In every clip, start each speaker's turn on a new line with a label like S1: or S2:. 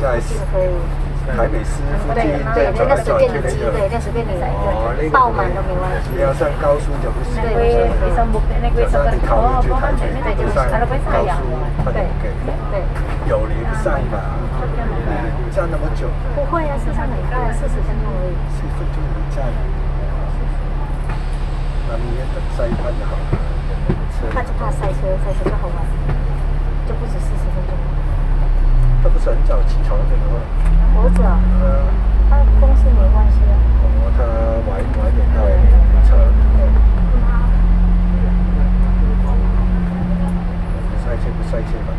S1: 在台北市附近再转来转去那个。
S2: 对，就随便你
S1: 哦，那个
S2: 爆满都没关系。
S1: 不要上高速就不行。
S2: 对，
S1: 早上你考虑去台北，不上高速，他就不给。
S2: 对，
S1: 有连上吧？站那么久？
S2: 不会啊，市场很快，40分钟而已。
S1: 40分钟一站。那你也等塞班就好了。
S2: 他就怕塞车，塞车就好玩，就不止40分钟。
S1: 他不是很早起床的吗？
S2: 儿子啊，他公司没关系啊。
S1: 哦，他晚点到车。塞车不塞车吧？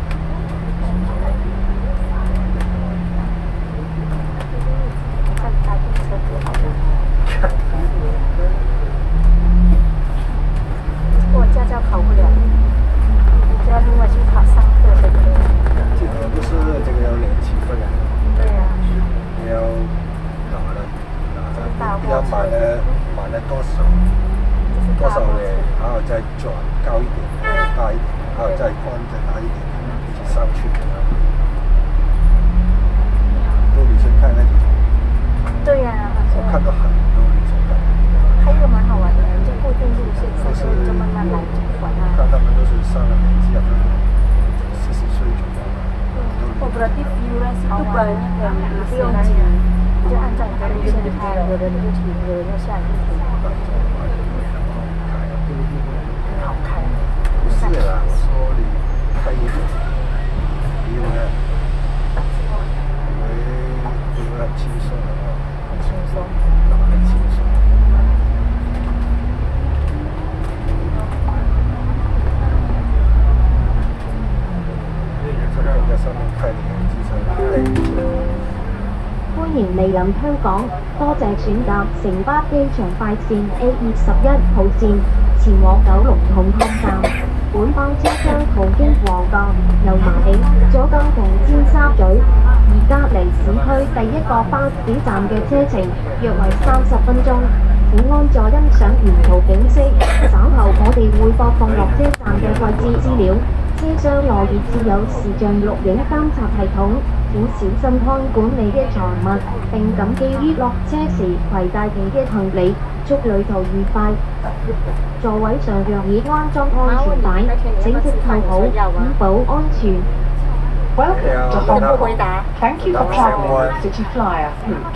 S2: 看他的车多好看。我驾照考不了，就要另外去考上课的。
S1: 这个不是这个要连7分啊？
S2: 对呀。
S1: 你要要满了多少嘞？然后再转高一点，大一点，然后再宽再大一点，一起上去的。都女生看那几种。
S2: 对呀。
S1: 我看到很多女生看。
S2: 还有蛮好玩的，就固定路线，就慢慢来，就不管它。
S1: 看他们都是上了年纪啊，40岁左右。
S3: Kooperatif Yuras itu banyak yang
S2: 不用急，就按照你的路线开，有的你就停，有的就下雨停。很好开。
S1: 不是啦，我说你开一点，因为很轻松的啊。
S2: 很轻松。
S1: 很轻松。在上面看你的机场。
S4: 歡迎莅臨香港，多謝選搭城巴機場快線 A21號線前往九龍塘康站。本班車廂途經旺角、油麻地、佐敦同尖沙咀，而隔離市區第一個巴士站嘅車程約為30分鐘。請安坐欣賞沿途景色。稍後我哋會播放落車站嘅位置資料。車廂內設置有視像錄影監察系統，請小心看管你嘅財物，並謹記於落車時攜帶你嘅行李。祝旅途愉快！座位上若已安裝安全帶，請即扣好，以保安全。
S5: Welcome to Hong Kong. Thank you for travelling the City Flyer route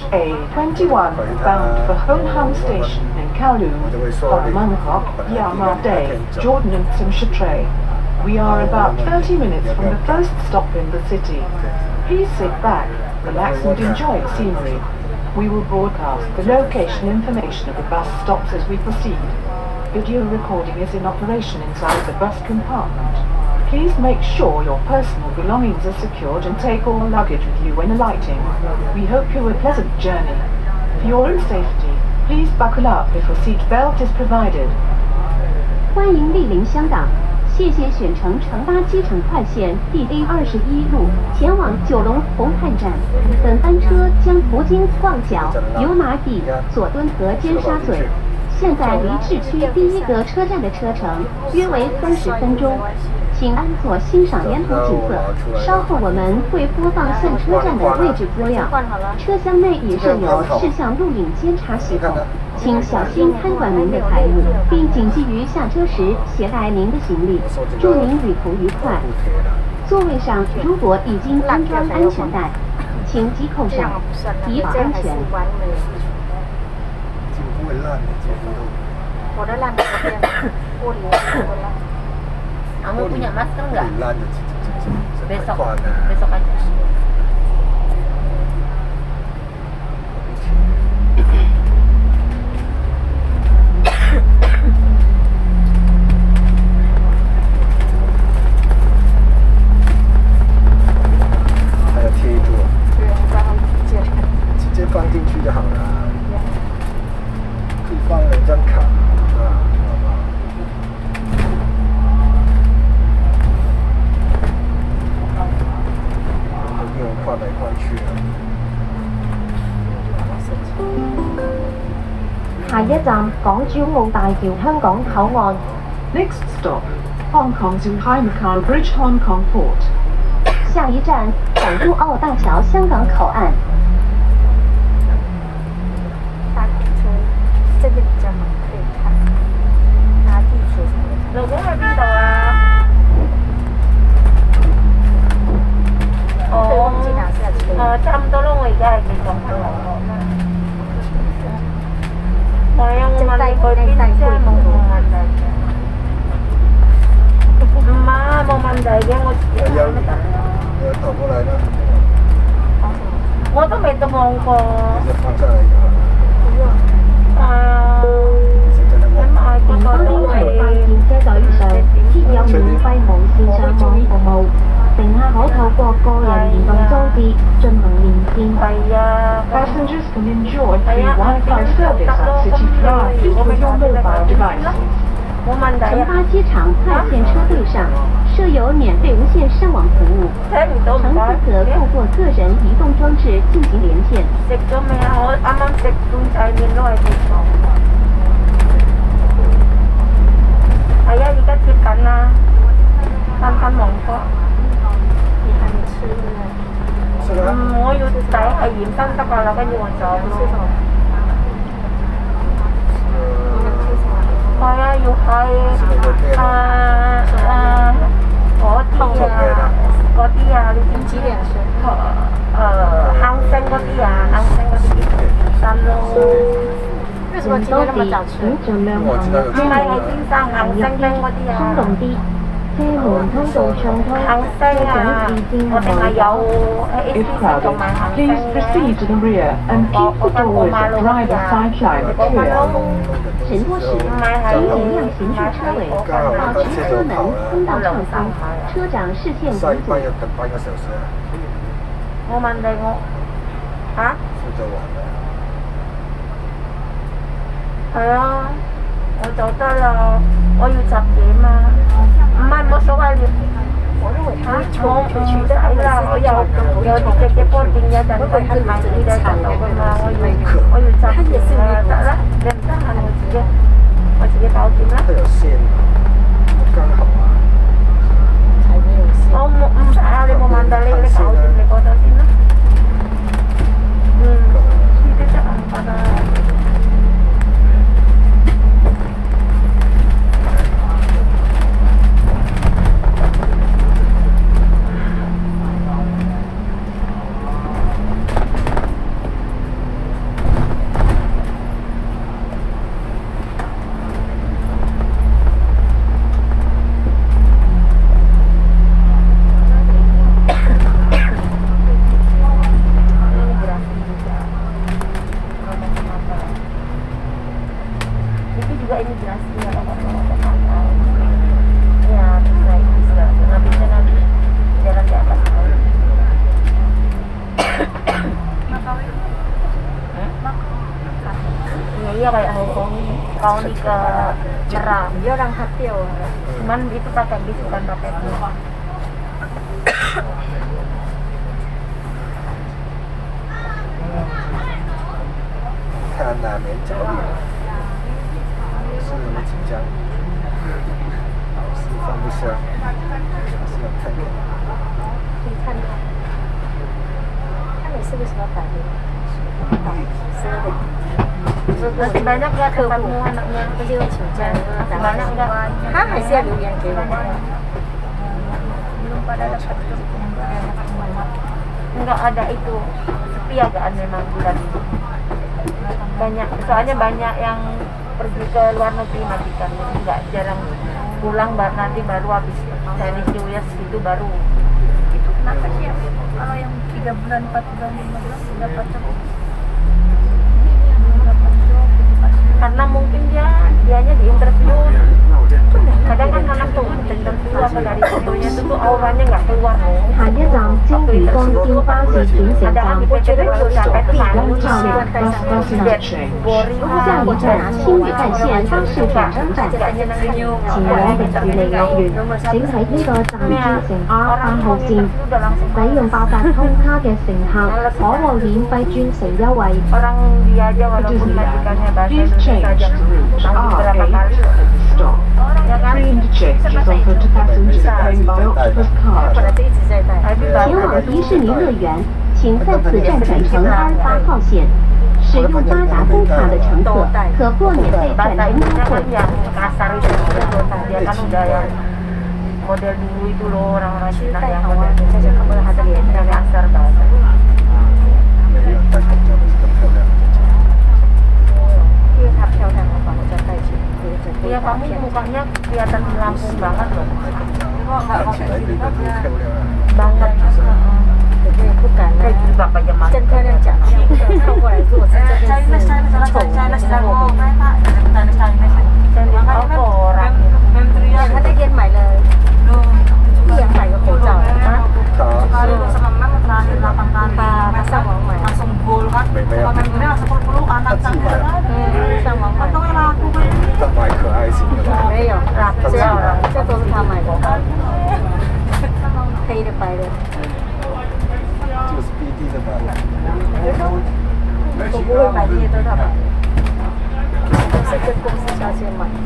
S5: A21 bound for Hong Kong Station in Kowloon, Mangkok, Yama Day, Jordan and Tsim We are about 30 minutes from the first stop in the city. Please sit back, relax and enjoy the scenery. We will broadcast the location information of the bus stops as we proceed. Video recording is in operation inside the bus compartment. Please make sure your personal belongings are secured and take all luggage with you when alighting. We hope you a pleasant journey. For your own safety, please buckle up if your seat belt is provided.
S4: 欢迎莅临香港。谢谢选乘城巴机场快线第A21路前往九龙红磡站，本班车将途经旺角、油麻地、佐敦和尖沙咀，现在离市区第一个车站的车程约为30分钟。请安坐欣赏沿途景色，稍后我们会播放下车站的位置资料。车厢内已设有视像录影监察系统，请小心看管您的财物，并谨记于下车时携带您的行李。祝您旅途愉快。座位上如果已经安装安全带，请系扣上，以保安全。
S2: 我的烂的这边玻璃都烂。
S3: Kamu punya masker nggak? Besok aja.
S5: Next stop, Hong Kong Zhuhai Macau Bridge, Hong Kong Port.
S4: 下一站港珠澳大桥香港口岸。
S2: 搭火车这边比较好，可以看。搭地铁什么的。
S3: 老公喺邊度啊？
S2: 忘記拿下車。
S3: 差唔多咯，我而家係幾講緊兩個。係啊，我問你去邊啫，冇問題嘅。唔係冇問題嘅，我自己睇得得。
S1: 有投過嚟啦。
S3: 我都未到望過。
S1: 你就放上嚟㗎。
S4: 本港鐵路快線車隊上設有免費無線上網服務，乘客可透過個人移動裝置進行連線。
S3: 係啊。
S5: Passengers can enjoy free Wi-Fi service on City Fly with your mobile devices.
S3: 冇問題啊。
S4: 成巴機場快線車隊上設有免費無線上網服務，
S3: 聽唔到唔
S4: 乘客
S3: 該。
S4: 可透過個人移動裝置進行連線。
S3: 食咗未啊？我啱啱食碗仔麵都係地方。係啊，而家接緊啦，翻旺角。
S2: 你還沒吃呢？
S3: 我要第一係鹽分得㗎啦，跟住我走咯。係啊，要係嗰啲啊，你知唔知？坑星嗰啲啊，坑星嗰啲點心咯。
S2: 為什麼今天那麼早吃？
S4: 盡量行
S3: 唔係係先生坑星星嗰啲啊。
S4: 通動啲，車門通道暢通，
S3: 坑星啊，我哋係有
S5: If crowded, please proceed to the rear and keep the doors at driver side line clear.
S4: 乘坐時請盡量行至車尾，保持車門通道暢通，車長視線為主。
S3: 我問你我嚇？係啊，我就得啦，我要集嘢嘛。唔係冇所謂，我唔使啦，我有啲直播店有陣時係買啲嘅程度㗎嘛，我要集嘢啦，得啦，你唔得閒我自己搞掂啦。我唔使啊，你冇問題，你搞掂你嗰度先啦。呢啲就唔得啦。Iya kayak Hongkong, kalau di ke Merah.
S2: Dia orang hati
S3: Cuman itu pakai bis bukan pakai bus.
S1: 看哪门角力，是那么紧张，老是放不下，还是要看看。
S2: 可以看看，看你是不是要改变。
S3: Masih banyak nggak ketemu anaknya?
S2: Masih
S3: banyak nggak?
S2: Hah, masih ada yang
S3: belum pada dapat. Nggak ada itu, sepi agak memang bulan ini. Banyak, soalnya banyak yang pergi ke luar negeri majikan, nggak jarang pulang, nanti baru habis dari New Year itu baru. Itu kenapa sih kalau yang 3 bulan, 4 bulan, 5 bulan dapat terus? Karena mungkin dianya di interview, kadang kan anak tuh interview apa dari interviewnya itu tuh auranya nggak keluar loh.
S4: 下一站青嶼幹線巴士轉乘站，
S3: Kadang di PCT baru sampai
S4: 往
S3: Temangu
S4: 校園巴士上。
S3: Boring
S4: 下一站青嶼幹線巴士轉乘站，前往迪士尼樂園，請喺呢個站轉乘 R8 號線。使用八達通卡嘅乘客可獲免費轉乘優惠。
S3: Orang dia aja walaupun majikannya bahasa Indonesia aja mau berapa kali.
S5: Stop. Free interchange is offered to passengers paying by Octopus card.
S4: 前往迪士尼乐园，请在此站转乘8号线。使用八达通卡的乘客可获免费转乘优惠。
S3: model dulu itu loh orang-orang Cina yang model yang kasar bahasa.
S1: 没有，但是这样是更漂亮。
S2: 因为它漂亮，我把它再带起来，有整个
S3: Iya, kamu mukanya kelihatan Lampung banget loh.
S1: 看起来这个多漂亮啊！
S3: Banget.
S2: 可是不敢啊。
S3: Bapak zaman.
S2: 跟漂亮讲，靠过来，如果是这边是丑的时候，
S3: orang.
S2: 他那天买了100个口罩，他上网买，
S1: 没有，
S2: 上网买，
S1: 他买可爱型的吧？
S2: 没有，这都是他买的，黑的白的，
S1: 这个是 BD 的吧？
S2: 我不会买这些，都是他买的，都是跟公司下线买。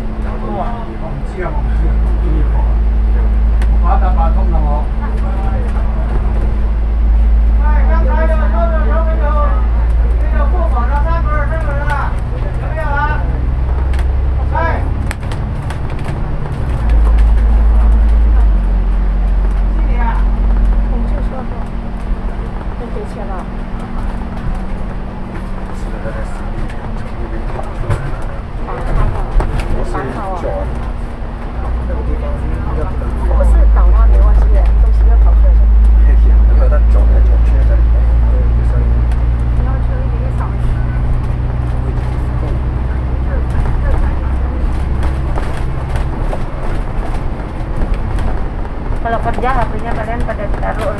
S3: Kalau kerja HP-nya kalian pada taruh.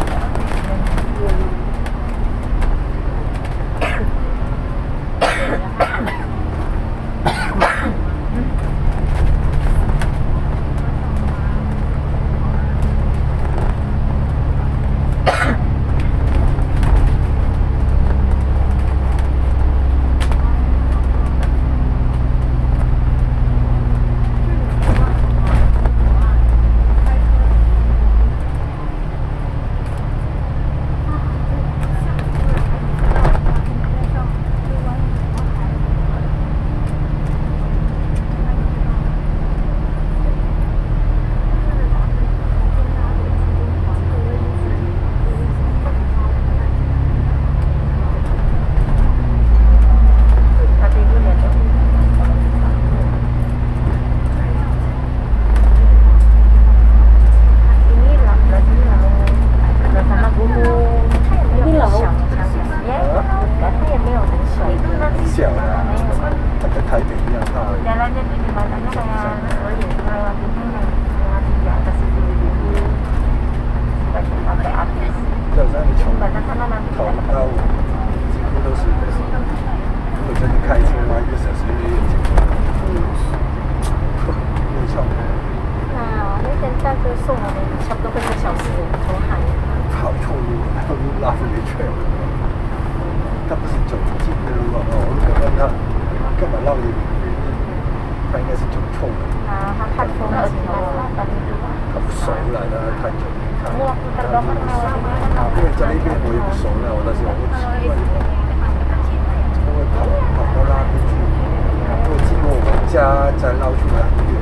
S3: Jalannya tuh gimana kayak melewatinya melewati di atas itu sampai habis. Jembatan sana nanti kita ketemu.
S1: 几乎都是，如果真的开车的话，1个小时内也经过。路上。
S2: 那天大哥送我们差不多1个小时，从海。
S1: 跑错路，路拉回去了。他不是走进的路啊，我就问他干嘛绕远？他应该是走错了。
S2: 他看风景哦。
S1: 他不熟了，他太久没看。因为在那边我也不熟了，但是我会习惯，怎么会跑到那边去？如果经过我们家再绕出来很远。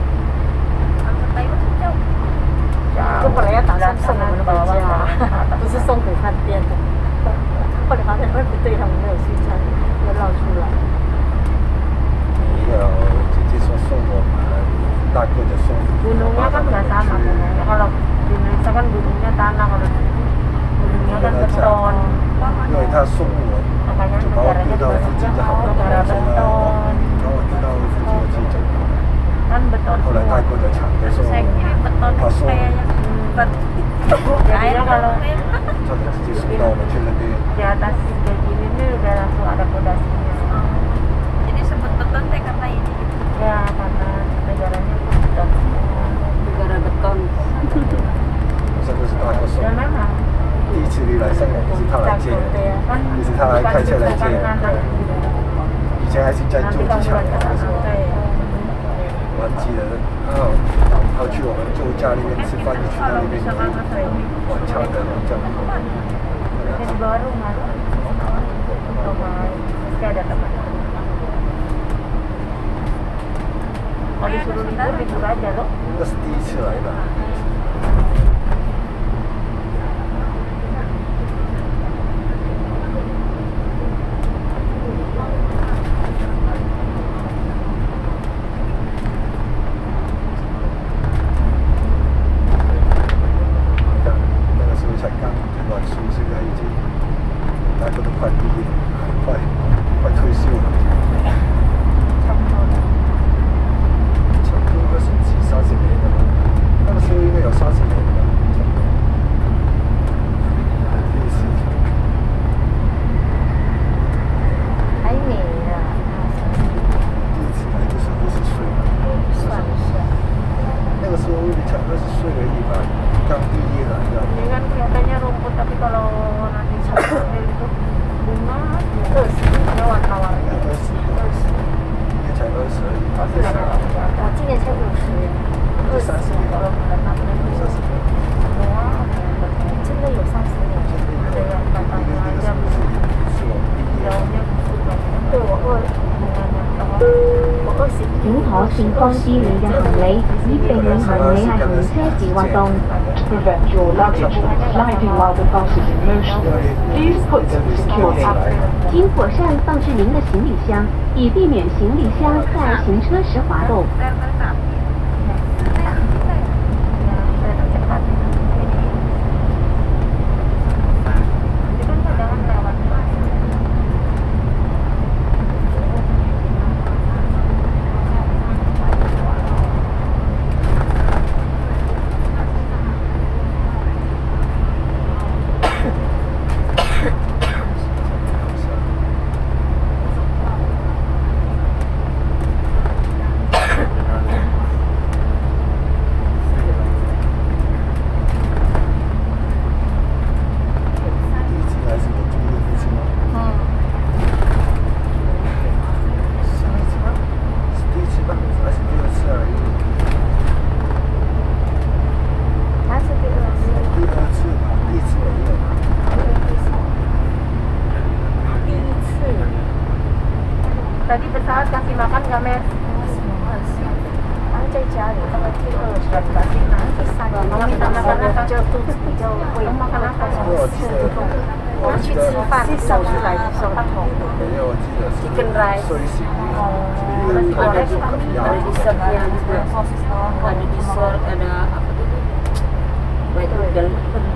S2: 我本来要打算送我们回家，不是送给饭店的。后来发现不对，他们没有去餐，又绕出来。
S1: 没有，姐姐说送我们，大哥就送。
S3: Gunungnya kan nggak sama gunungnya. Kalau di Indonesia kan gunungnya tanah, kalau di sini gunungnya kan beton.
S1: 因为他送我，就把我丢到附近的好多地方了，然后我丢到附近我自己走。
S3: Kan beton.
S1: 后来泰国的厂就说，他说，
S3: Jadinya kalau
S1: 他们直接送到我们去那边。
S3: di atas kayak gini nih udah langsung ada pondasinya.
S6: Jadi sebut beton teh karena ini.
S3: Ya karena negaranya beton.
S2: Negara beton.
S1: 这个是大哥送
S3: Ya memang.
S1: 第一次你来香港也是他来接的，也是他来开车来接的。以前还是在旧机场的时候，我还记得然后去我们旧家那边吃饭，就去到那边晚餐的这样。
S3: Di bawah rumah pasti ada teman. Kalau disuruh libur aja loh.
S1: 那是第一次来的。那个时候才刚读完书，现在已经大家都快毕业，快退休了。差不多应该是30年了吧？那个时候应该有30年了吧？第一次。
S3: 还没呢。
S1: 第一次来就是20岁了。
S3: 算是。
S1: 那个时候才20岁而已吧，刚毕业来的。
S3: Ini kan kelihatannya rumput, tapi kalau nanti sampai itu bunga terus warna-warni.
S1: 今年才20而已，他是
S3: 我今年才50，20kalau bulan April itu semua真的有30年，对呀，爸爸这样子，jauhnya对我
S4: 請妥善放置你嘅行李，以避免行李係行車時滑動。
S5: To prevent your luggage from sliding while the bus is in motion, please put them securely.
S4: 请妥善放置您的行李箱，以避免行李箱在行车时滑动。
S3: Tadi pesawat kasih makan nggak, Mes? Aja cari, kalau kita sudah kasih nanti saya minta makanan就肚子比较会makanan好像吃不动，我去吃饭手出来的时候痛。Chicken rice，ada dessert yang ada dessert ada apa itu? White noodle.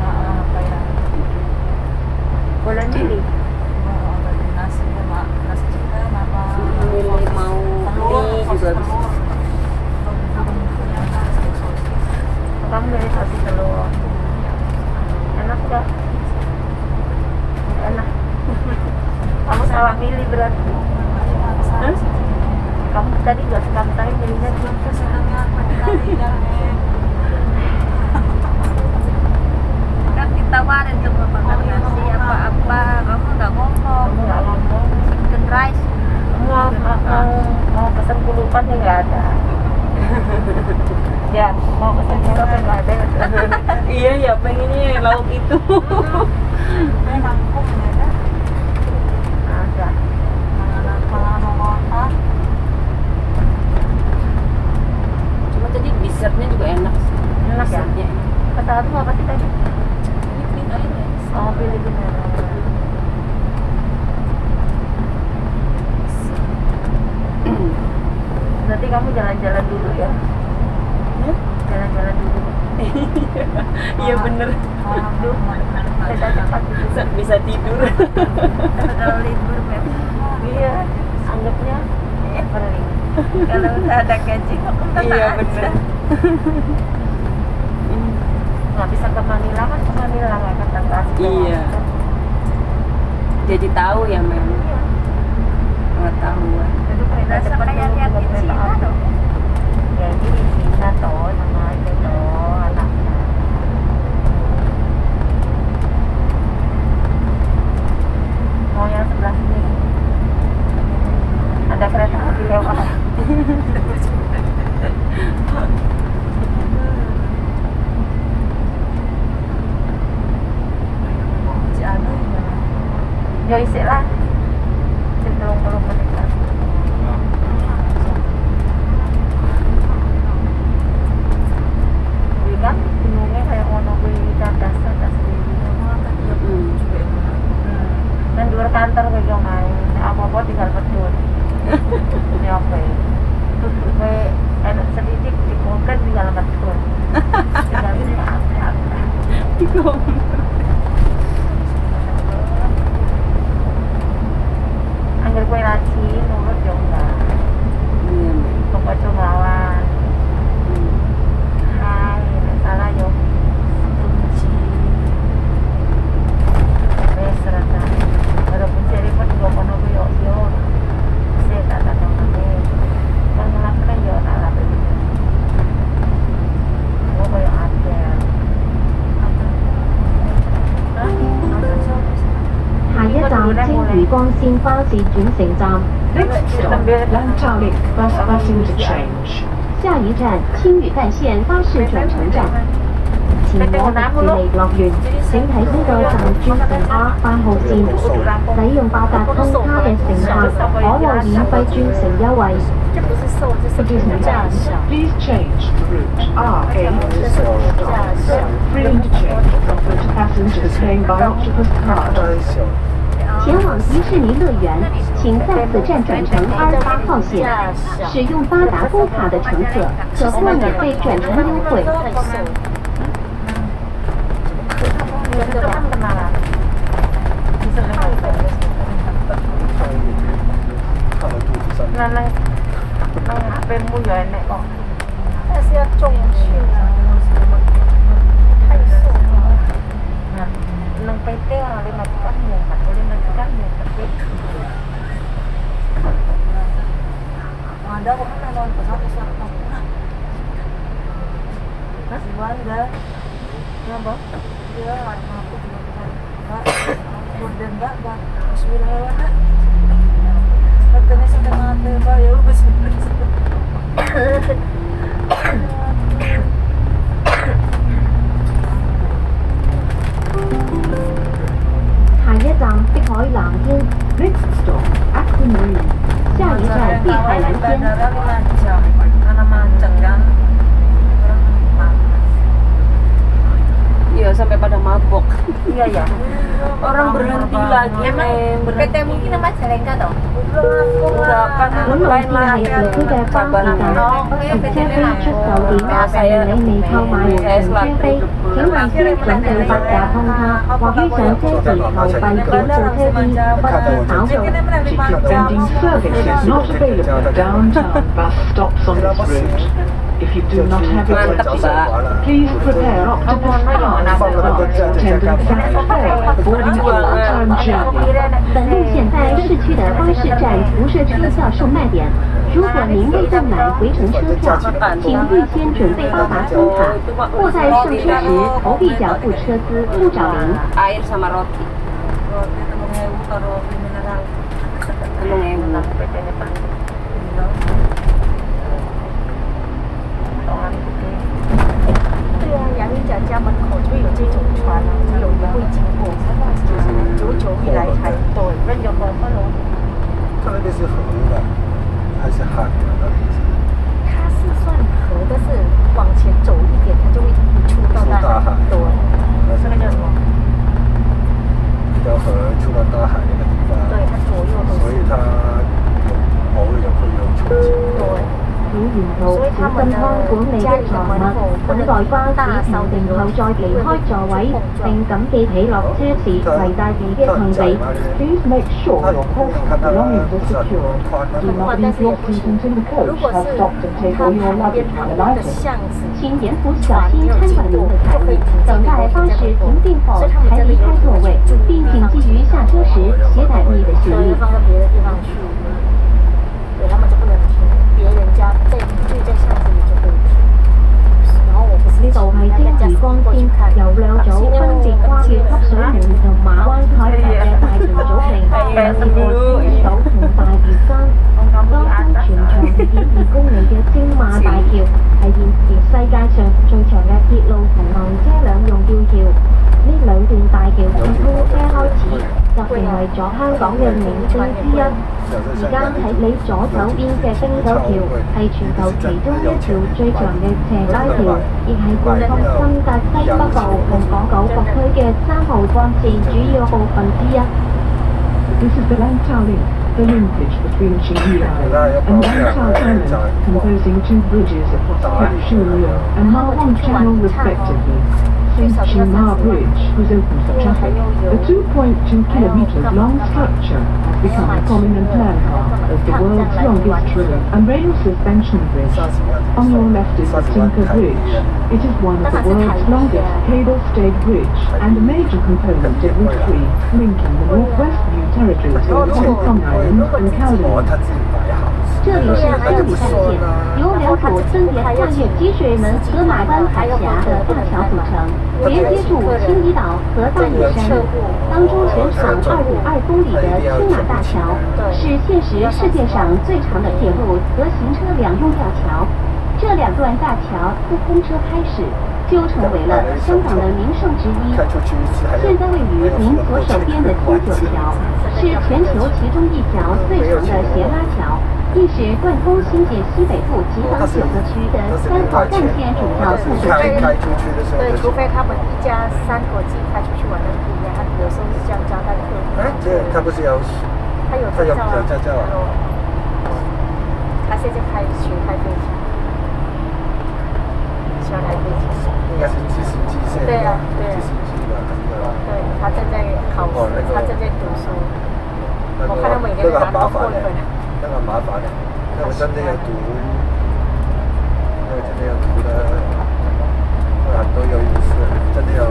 S3: Boleh milih. Nasi chicken apa? Milih mau mie juga bisa. Kamu milih saus telur. Enak gak? Enak. Kamu salah milih berarti. Kamu tadi gak suka sekali milihnya gitu. Kan ditawarin tuh makan nasi apa-apa, kamu nggak ngomong. Chicken rice. Mau pesan kulupan ya nggak ada. Ya, mau pesan kulupan nggak ada.
S2: Iya ya, pengennya lauk itu.
S6: Nangkung ya.
S3: Ada.
S2: Cuma tadi dessertnya juga enak sih.
S3: Enak ya?
S2: Dessertnya.
S3: Kata aku apa sih tadi? Oh, pilih bener. Berarti kamu jalan-jalan dulu ya? Jalan-jalan dulu.
S2: Iya bener.
S3: Aduh, beda cepat gitu.
S2: Bisa tidur.
S6: Kalau libur memang
S3: Iya, anggapnya traveling.
S6: kalau udah ada gaji kok tenang
S2: Iya
S6: aja.
S2: bener.
S3: Nggak bisa ke Manila kan, ke Manila nggak ke Tasik.
S2: Iya. Jadi tahu ya memang.
S3: Iya.
S2: Pengetahuan.
S3: Itu kereta
S6: Berasa
S3: cepat
S6: kayak
S3: dulu
S6: lihat
S3: juga
S6: di
S3: kereta
S6: Cina
S3: api.
S6: dong.
S3: Ya ini di Cina toh sama itu toh anaknya. Mau yang sebelah sini. Ada kereta api lewat. Dhisik lah. Cenderung 30 menit lah. Kuwi kan bingungnya kayak ngono kuwi cadas kuwi. Dan di luar kantor gue yang main apa-apa tinggal pedun. Ya apa ya? Gue enak sedikit dikonten tinggal pedun. Tinggal ini apa? Angger gue rajin nurut yo enggak. Pokok cumawan. Hai, nek salah yo kunci. Wes serata. Walaupun saya repot juga kono ku yo saya tak tahu nanti kan ngelakuin yo tak lakuin gue kayak ada
S4: 下一站青嶼幹線巴士轉乘站。
S5: Next stop, Langtalik bus interchange.
S4: 下一站青嶼幹線巴士轉乘站。前往迪士尼樂園，請喺呢個站轉乘 R8號線。使用八達通卡嘅乘客可獲免費轉乘優惠。
S2: 这不是瘦，这是驾校。
S5: Please change to route R8. Free interchange offered to passengers paying by Octopus card.
S4: 前往迪士尼乐园，请在此站转乘28号线。使用八达通卡的乘客可获免费转乘优惠。
S3: itu kan kenalan. Bisa nang HP-mu ya enek kok.
S2: 但是要重训啊，太瘦了。
S3: Nah, nang PT orang 5 jutaan muat, 5 jutaan muat.
S2: Ada kok kan nonton pesawat Hah? Gimana?
S3: Kenapa?
S2: Dia aku juga Pak. Kemudian Mbak, bismillah. Katanya sudah mati, Pak. Ya udah bismillah.
S4: 下一站碧海藍天。
S5: Next stop, Aquamarine.
S4: 下一站碧海藍天。
S2: Karena macet kan.
S6: Iya sampai pada mabok.
S3: Iya ya.
S6: Orang berhenti lagi.
S2: Emang PT mungkin nama Jalengka toh?
S6: Enggak kan
S4: 本路線係列車嘅巴士站，列車飛出9點，你未購買完乘車飛，請問先準備八達通卡或於上車時投幣繳付車資，不得跑道。
S5: Ticket vending service is not available at downtown bus stops on this route. If you do not have your ticket, please prepare Octopus card attendant fare boarding a long-term journey.
S4: 本路线在市区的巴士站辐射区销售卖点。如果您未购买回程车票，请预先准备八达通卡，或在上车时投币缴付车资不找零。
S6: Air sama roti.
S2: Roti 3.000 taruh mineral.
S6: 3.000.
S3: PT-nya Pak. Potongan gede.
S2: 对啊，阳明甲家门口就有这种船啊，有人会经过，久以来才对。
S3: 跟有个分龙。
S1: 它那边是河的还是海的？那边是
S2: 它是算河，但是往前走一点，它就会出到大海。对，
S3: 那个叫什么？
S1: 一条河出到大海那个地方。
S2: 对，它左右都是。
S1: 所以它偶爾有會有重慶。
S2: 對。
S4: 沿途小心看管理的財物，等待巴士停定後再離開座位，並謹記起落車時攜帶自己嘅行李。
S5: Please make sure your personal belongings are secured. Do not leave your seat in the coach. Have stopped and take all your luggage and items.
S4: 请严扶小心看管您的财物，等待巴士停定后才离开座位，并谨记于下车时携带你的行李。
S2: 放到别的地方去，对他们就不能停，别人家就在巷子里就可以停。然後我不是
S4: 呢度係青嶼光纖，由兩組分別跨越黑水門同馬灣海峽嘅大橋組成。 首同大嶼山，當中全長2.2公里嘅青馬大橋係現時世界上最長嘅鐵路同埋車輛用吊橋。呢兩段大橋自通車開始，就成為咗香港嘅明星之一。而家喺你左手邊嘅汀九橋係全球其中一條最長嘅斜拉橋，亦係貫通新界西北部同港九各區嘅3號幹線主要部分之一。
S5: This is the Lantau Link, the linkage between Chinyi Island and Lantau Island, composing 2 bridges across Cape Shulio and Ma Wan Channel respectively. Since Qingma Bridge was opened for traffic, the 2.2 kilometers long structure has become a prominent landmark as the world's longest road and rail suspension bridge. On your left is the Tinker Bridge. It is one of the world's longest cable-stayed bridge and a major component of Route 3, linking the Northwest View territories with Hong Kong Island and Kowloon.
S4: 这里是科比战线，由两股分别跨越积水门和马湾海峡的大桥组成，连接住青怡岛和大屿山。当中全长2.52公里的青马大桥，是现时世界上最长的铁路和行车两用吊桥。这2段大桥自通车开始，就成为了香港的名胜之一。现在位于您左手边的汀九桥，是全球其中一条最长的斜拉桥。亦是贯通新界西北部及港9个区的3号干线主要路线之一。
S2: 对，除非他们一家3口自己开出去玩的不一样，他有时候是这样交代客户。
S1: 对，他不是有，
S2: 他有驾照啊。他现在学开飞机，学开飞机。
S1: 应该是机械。
S2: 对啊，对。
S1: 机器吧，
S2: 对，他正在考试，他正在读书。我看到每个人拿到过一本。
S1: 那个麻烦的，那个真的要读，那个真的要读的，很多有意思，真的要。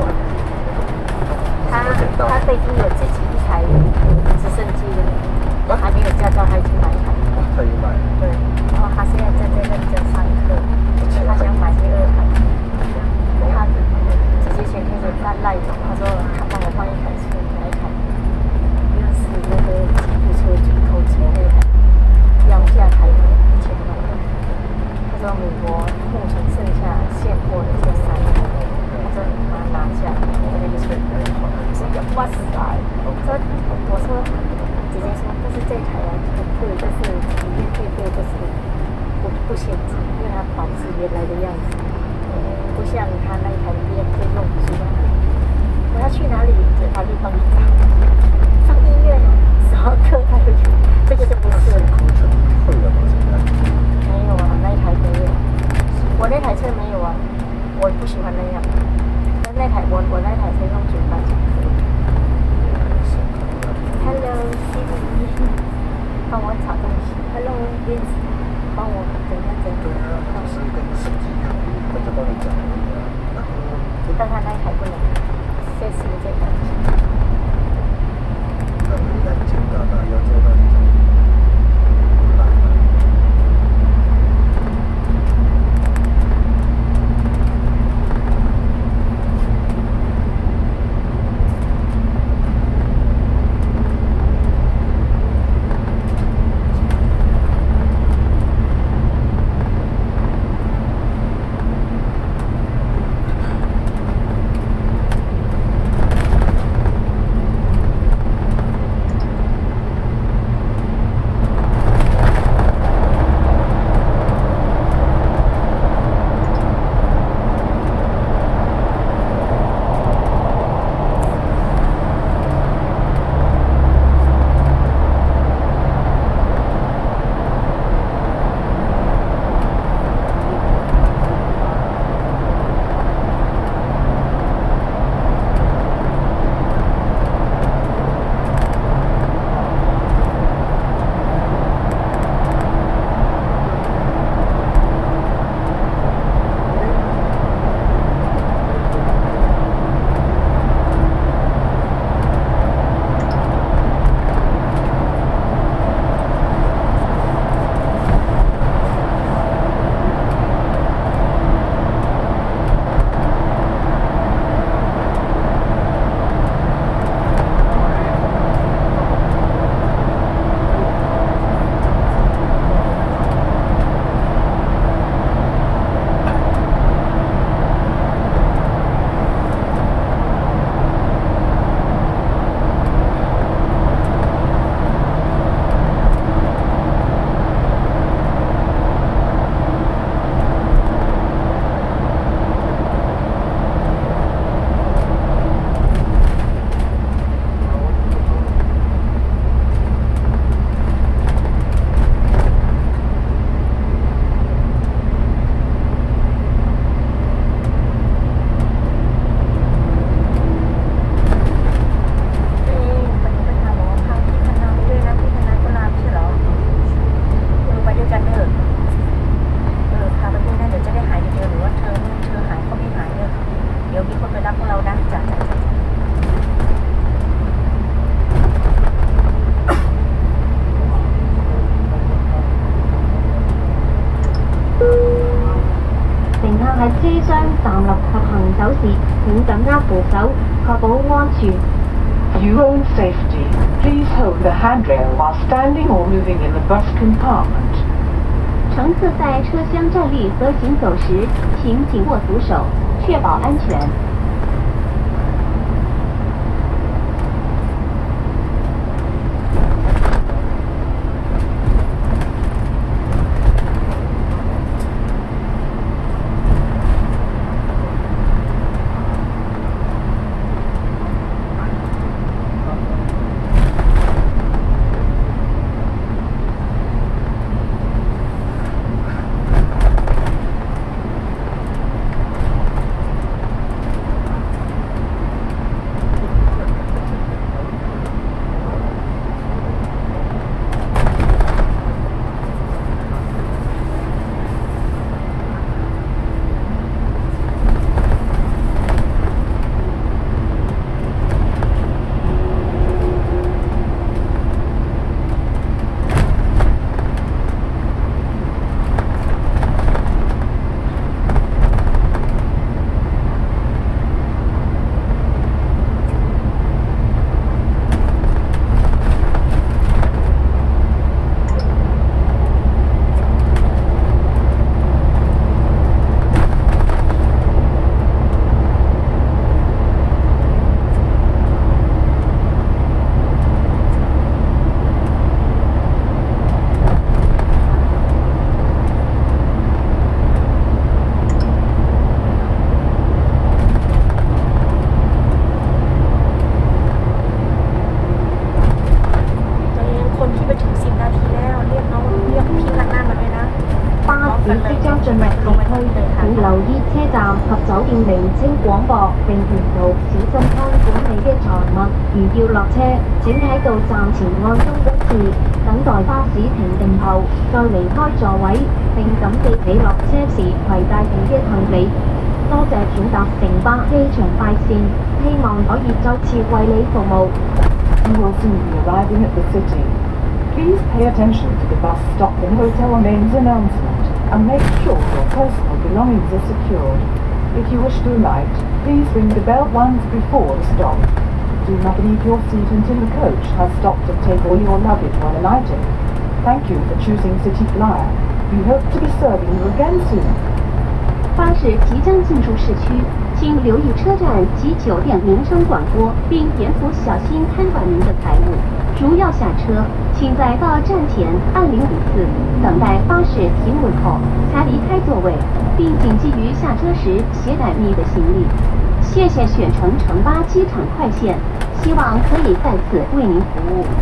S2: 他已经有自己一台直升机了，还没有驾照，他已经买一台。
S1: 他已经买。
S2: 对，然后他现在正在认真上课，他想买第2台。他直接前天就赖着，他说他帮我换一台车，哪一台？就是那个吉普车进口车那台。要价才1000多，他说美国目前剩下现货的这3台，他说把它拿下，那个是只有哇塞！我说姐姐说，但是这台啊很贵，但是里面最多就是不显质，因为它保持原来的样子，不像他那一台变弄出来。我要去哪里？他就帮你找，上医院什么课他就去，这个就不是。
S1: 会了吗？现在？
S2: 没有啊，那一台没有。我那台车没有啊，我不喜欢那样。那台我那台车用嘴巴讲。Hello Siri， 帮我找东西。Hello Vince， 帮我怎样。
S1: 对啊，是跟手机一样，他就帮你讲。
S2: 但他那一台不能，这是这个。
S1: 那简单的要做到。
S4: 車廂站立及行走時，請緊握扶手，確保安全。
S5: For your own safety, please hold the handrail while standing or moving in the bus compartment.
S4: 乘客在车厢站立和行走时，请紧握扶手，确保安全。名稱廣播並沿路小心看管你嘅財物。如要落車，請喺到站前按鐘一次，等待巴士停定後再離開座位，並感謝你落車時攜帶你嘅行李。多謝選擇城巴機場快線，希望可以再次為你服務。
S5: You will soon be arriving at the city. Please pay attention to the bus stop and hotel names announcement and make sure your personal belongings are secured. If you wish to alight, please ring the bell once before the stop. Do not leave your seat until the coach has stopped and take all your luggage while alighting. Thank you for choosing City Flyer. We hope to be serving you again soon.
S4: 巴士即将进入市区，请留意车站及酒店名称广播，并严肃小心看管您的财物。如要下车，请在到站前按铃5次，等待巴士停稳后才离开座位，并谨记于下车时携带你的行李。谢谢选乘城巴机场快线，希望可以再次为您服务。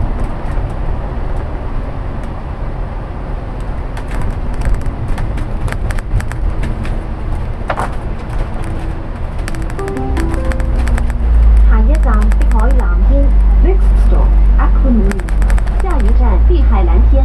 S5: Next stop, Aquamarine.
S4: 下一站碧海蓝天。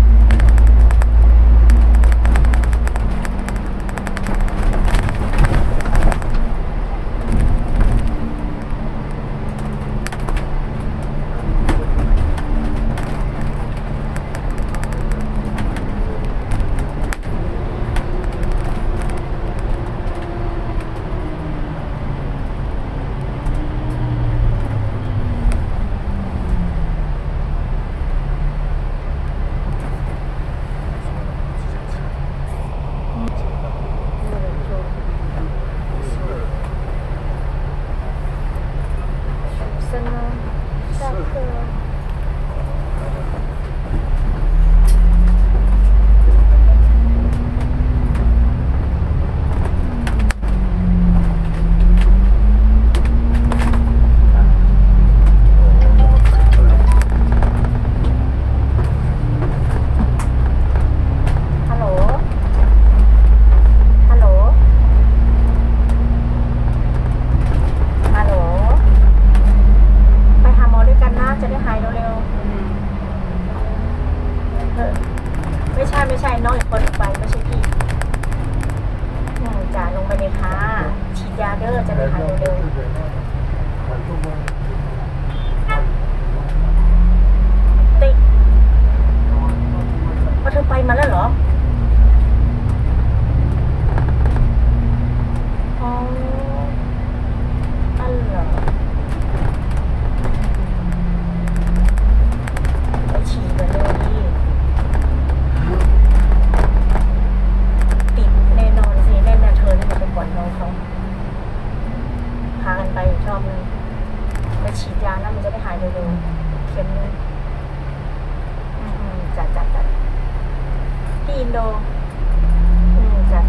S4: ไม่ใช่น้องอีกคนไปไม่ใช่พี่จ่าลงไปเลยค่ะฉีดยาเด้อจะได้หายเร็วติ๊กเธอไปมาแล้วเหรอ
S2: โลจ้ะ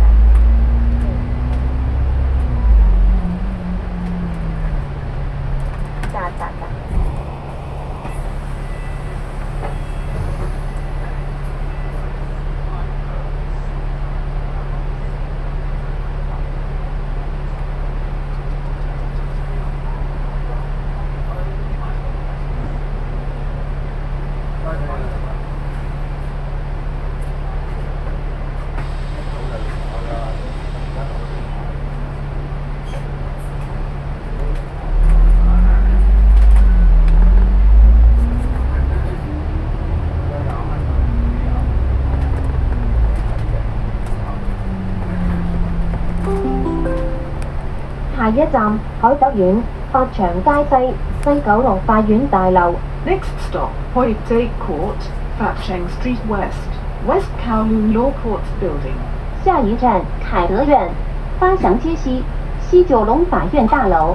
S4: 下一站海德苑發祥街西九龍法院大樓。
S5: Next stop, Hoi Tse Court, Fat Cheng Street West, West Kowloon Law Courts Building.
S4: 下一站凯德苑发祥街西九龙法院大楼。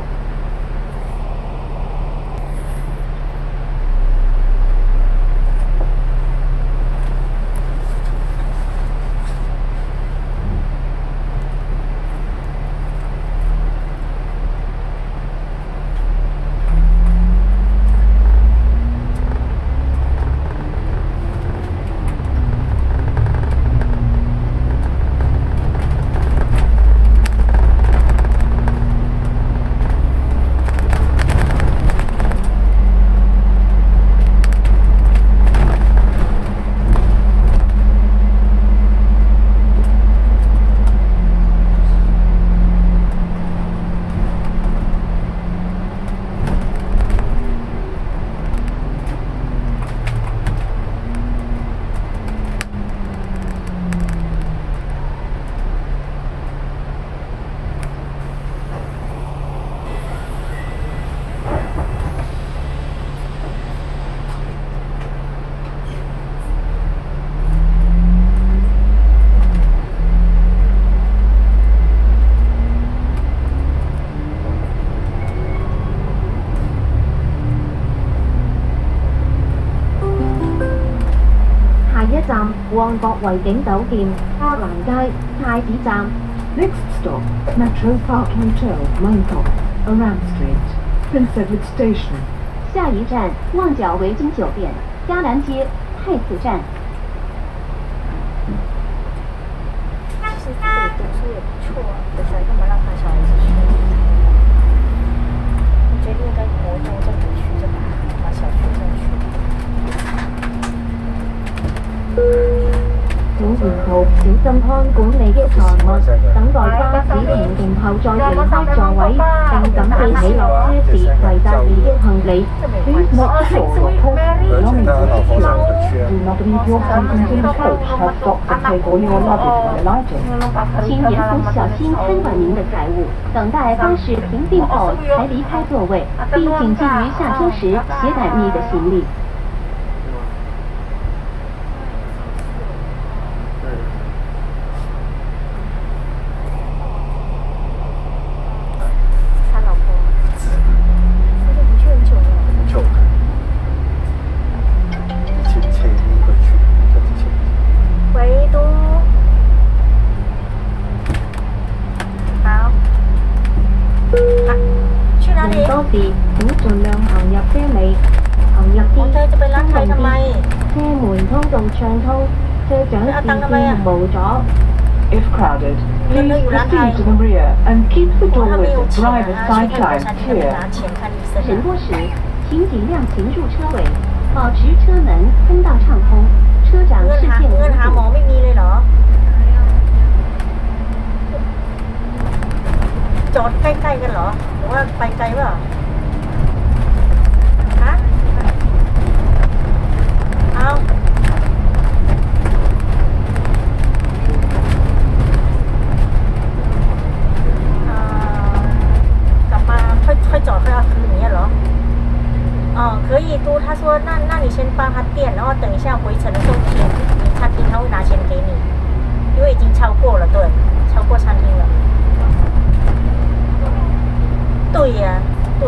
S4: 站旺角維景酒店、花蘭街、太子站。
S5: Next stop, Metro Park Hotel, Bangkok, Aram Street, Prince Edward Station.
S4: 下一站旺角维景酒店、嘉兰街、太子站。
S2: 其实这里读书也不错啊，不晓得干嘛让他小孩子去。我觉得应该国中再回去就把小学生去。
S4: 請沿途小心看管你的財物，等待巴士停定後再離開座位，並緊記起落車時攜帶你的行李。
S5: Please make sure your personal belongings are secure. Do not leave your items in the coach. Have stopped to take all your luggage and items.
S4: 请沿途小心看管您的财物，等待巴士停定后才离开座位，并谨记于下车时携带你的行李。多時請盡量行入車尾，行入啲公共啲，車門通道暢通，車長視線無阻。
S5: If crowded, please proceed to the rear and keep the doorways and driver's side lines clear.
S4: 人多時，請盡量停入車尾，保持車門通道暢通，車長視線無阻。
S2: หมอไม่มีเลยเหรอจอดใกล้ๆกันเหรอหรือว่าไปไกลเปล่าฮะเอากลับมาค่อยจอดค่อยเอาคืนนี้เหรอ可以都他说那你先帮他垫然后等一下回程的时候餐厅他会拿钱给你因为已经超过了对超过餐厅了对呀，对。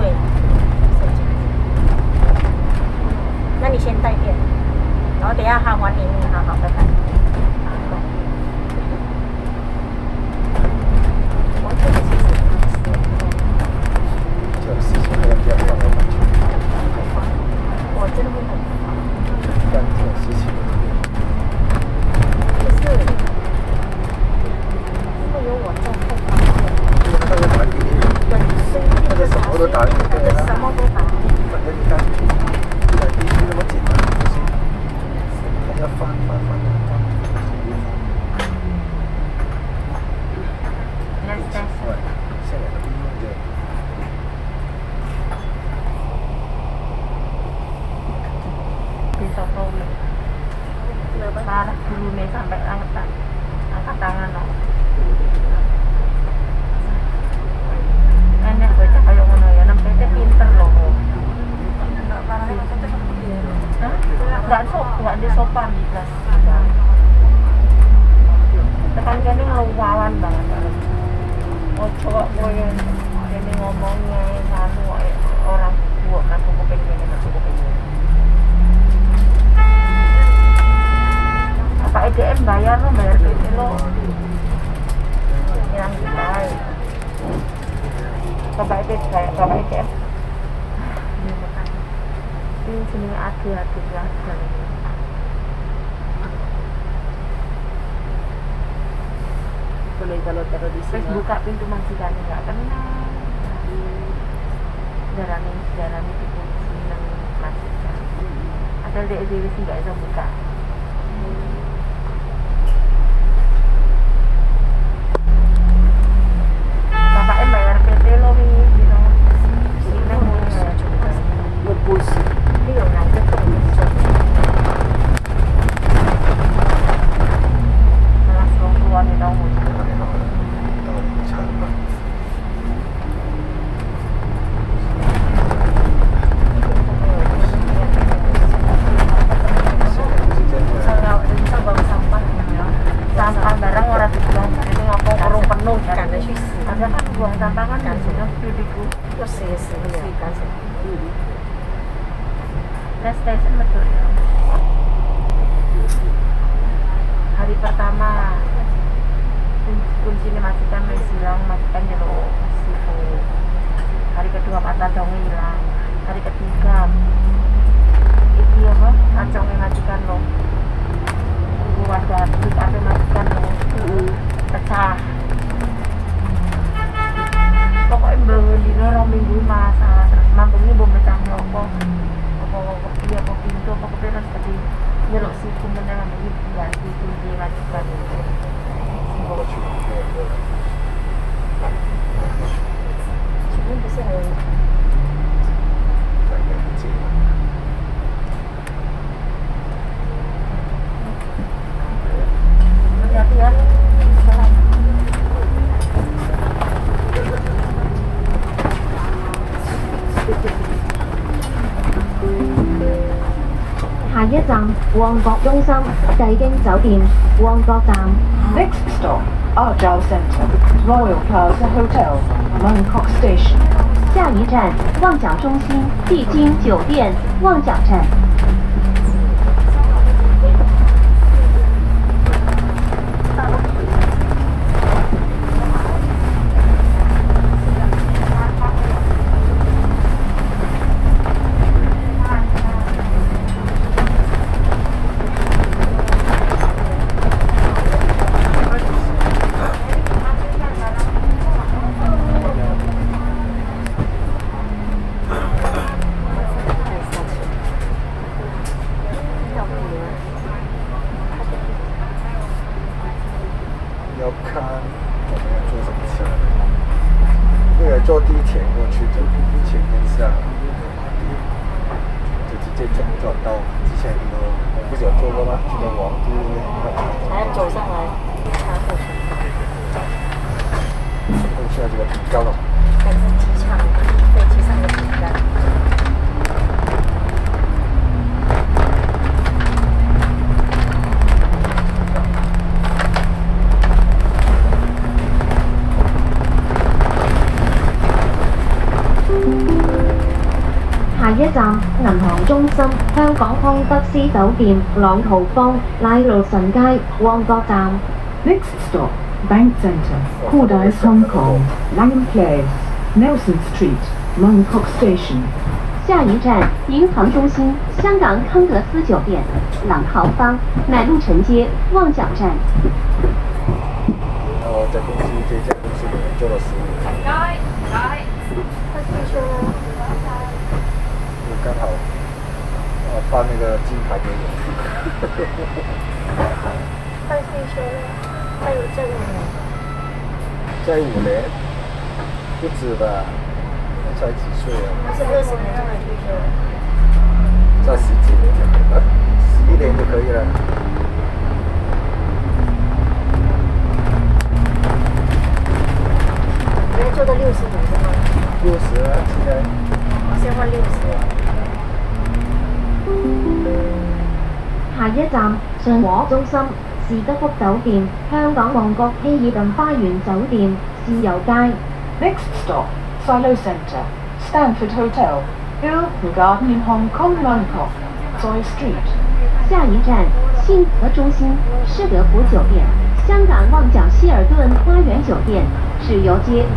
S2: 那你先带电，然后等一下他还你，好好，拜拜。 我这个其实
S1: 这个事情要不要放在感情？
S2: 我真的会很烦，
S1: 但这种事情，
S2: 就是会有我在太烦了。
S1: 因为他会打给你，那个什么都打给你，对吧？
S2: 什么都打。
S1: 反正你看，现在必须那么简单，不行，他要翻。
S2: Let's
S1: 对，现在都不用这。
S3: Besok Tommy. Parah dulu nih sampai angkat tangan loh. Enak baca kayak ngono ya, nempelnya pinter loh. Nggak di sopan di kelas. Tekan kene ngeluawan banget. Oh coba gue ini ngomongnya sanu orang tua kan aku pengen apa EDM bayar lo bayar PT lo yang baik coba EDM ini sini hati-hati lah
S6: boleh kalau taruh di sini.
S3: Buka pintu majikan nggak kenal. Jarang dikunci nang majikan. Asal dia sendiri sih nggak bisa buka. Bapaknya bayar PT lo nih, gitu. Sini
S6: Ngebus.
S2: Ini yang ngajak tuh
S3: malah keluar nih tahu. Sampah barang orang dibuang itu ngomong urung penuh kan ada kan buang sampah kan sudah didiku
S2: terus ya kan
S3: gas station betul ya. Hari pertama kuncinya matikan hilang matikan jeruk situ. Hari kedua patah dong hilang. Hari ketiga itu apa kacangnya matikan loh. Warga itu ada matikan loh pecah pokoknya beli orang minggu masalah terus mampungnya bom pecah rokok apa dia apa pintu apa keperas tadi nyerok si kumenang begitu ganti kunci matikan itu
S2: 请问不是很
S3: hati-hati ya.
S4: Hạ一站旺角中心帝京酒店旺角站。
S5: Next stop, Argyle Centre, Royal Plaza Hotel, Mongkok Station.
S4: 下一站旺角中心帝京酒店旺角站。
S1: 要看我们要坐什么车。如果坐地铁过去，就前面下就直接转到之前那个，不是有坐过吗？去到皇都那边，
S2: 还要走上来查口城，
S1: 现在这个挺高了。
S2: 还是机场飞机上的饼干。
S4: 下一站銀行中心香香港康德斯酒店、朗豪坊、拉路臣街、旺角站。
S5: Next stop, Bank Centre, Cordice Hong Kong, Langham Place, Nelson Street, Mong Kok Station.
S4: 下一站，银行中心，香港康德斯酒店、朗豪坊、奶路臣街、旺角站。
S1: 在公司这家公司里面做了15年。
S3: 快退休了。
S1: 刚好，颁那个金牌给我。
S3: 快退休了，还有这5年。
S1: 再5年，不止吧？才几岁啊？
S3: 是60年就可以退休了。
S1: 再10几年就可以了，11年就可以了。
S3: 你要做到60年是吗
S1: ？60啊，现在。
S3: 先换60。
S4: 下一站，信和中心、士德福酒店、香港旺角希爾頓花園酒店、豉油街。
S5: Next stop, Silo Centre, Stanford Hotel, Hilton Garden in Hong Kong, Bangkok, Soy Street.
S4: 下一站，信和中心、施德福酒店、香港旺角希尔顿花园酒店、豉油街。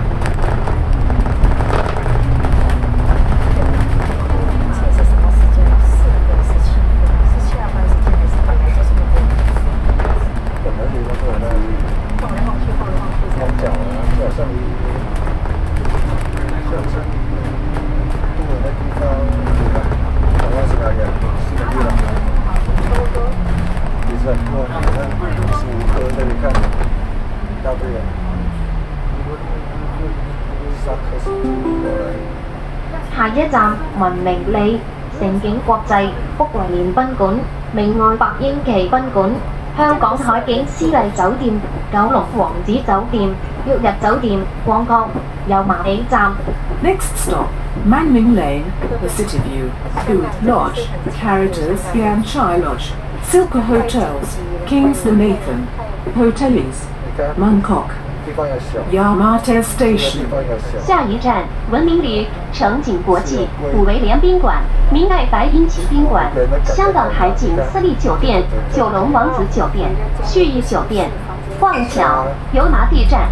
S4: 下一站，文明里、盛景國際、福維連賓館、明愛白英奇賓館、香港海景絲麗酒店、九龍王子酒店、旭日酒店、旺角油麻地站。
S5: Next stop, Manning Lane, The City View, Booth Lodge, Caritas Siam Chai Lodge, Silka Hotels, Kings the Nathan, Hotelis, Mangkok, Yamate Station.
S4: 下一站，文明里、城景国际、古维联宾馆、明爱白英奇宾馆、香港海景丝丽酒店、九龙王子酒店、旭逸酒店、旺角油麻地站。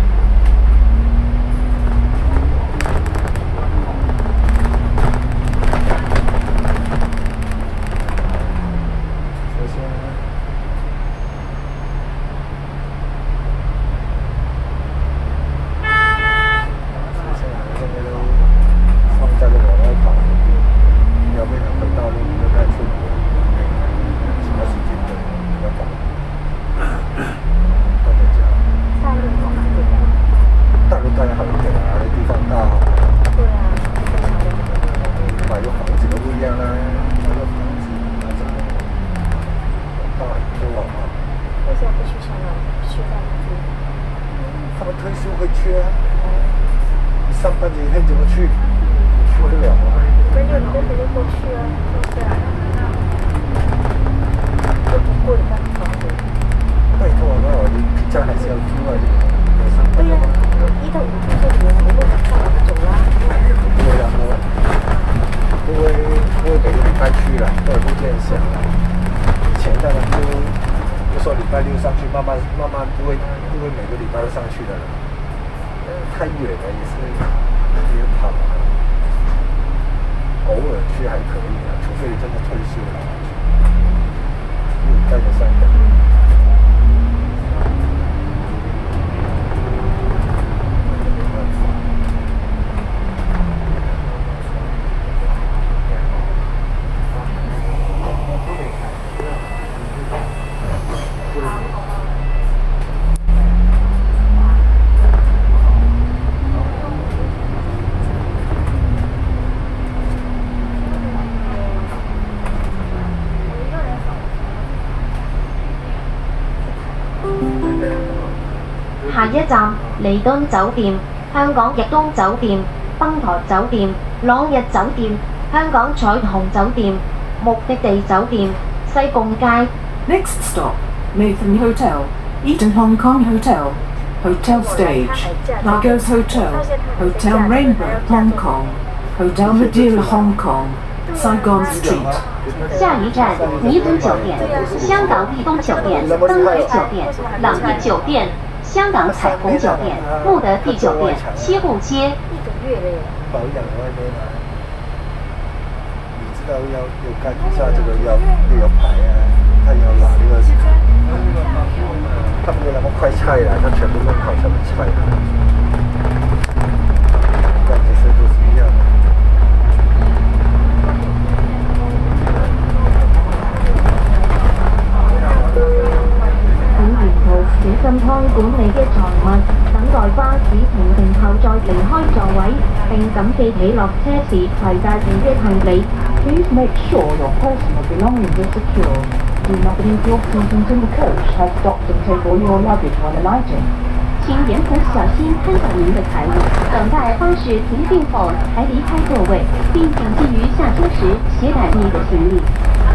S4: 下一站，彌敦酒店、香港逸東酒店、登台酒店、朗日酒店、香港彩虹酒店、目的地酒店、西貢街。
S5: Next stop, Nathan Hotel, Eaton Hong Kong Hotel, Hotel Stage, Lagos Hotel, Hotel Rainbow Hong Kong, Hotel Madeira Hong Kong, Saigon Street,
S4: 下一站弥敦酒店、香港丽东酒店、登辉酒店、朗逸酒店、香港彩虹酒店、慕德地酒店、西湖街。
S2: 1个月了耶。
S1: 保养外面啊，你知道要干一下这个要排啊，他要拿那个，他没那么快拆了，他全部弄好才能拆的，感觉是都是一样的。
S4: 小心看管理嘅財物，等待巴士停定後再離開座位，並謹記起落車時攜帶自己行李。
S5: Please make sure your personal belongings are secure. Do not leave your seat until the coach has stopped and take all your luggage when alighting.
S4: 请严格小心看管您的财物，等待巴士停定后才离开座位，并谨记于下车时携带你的行李。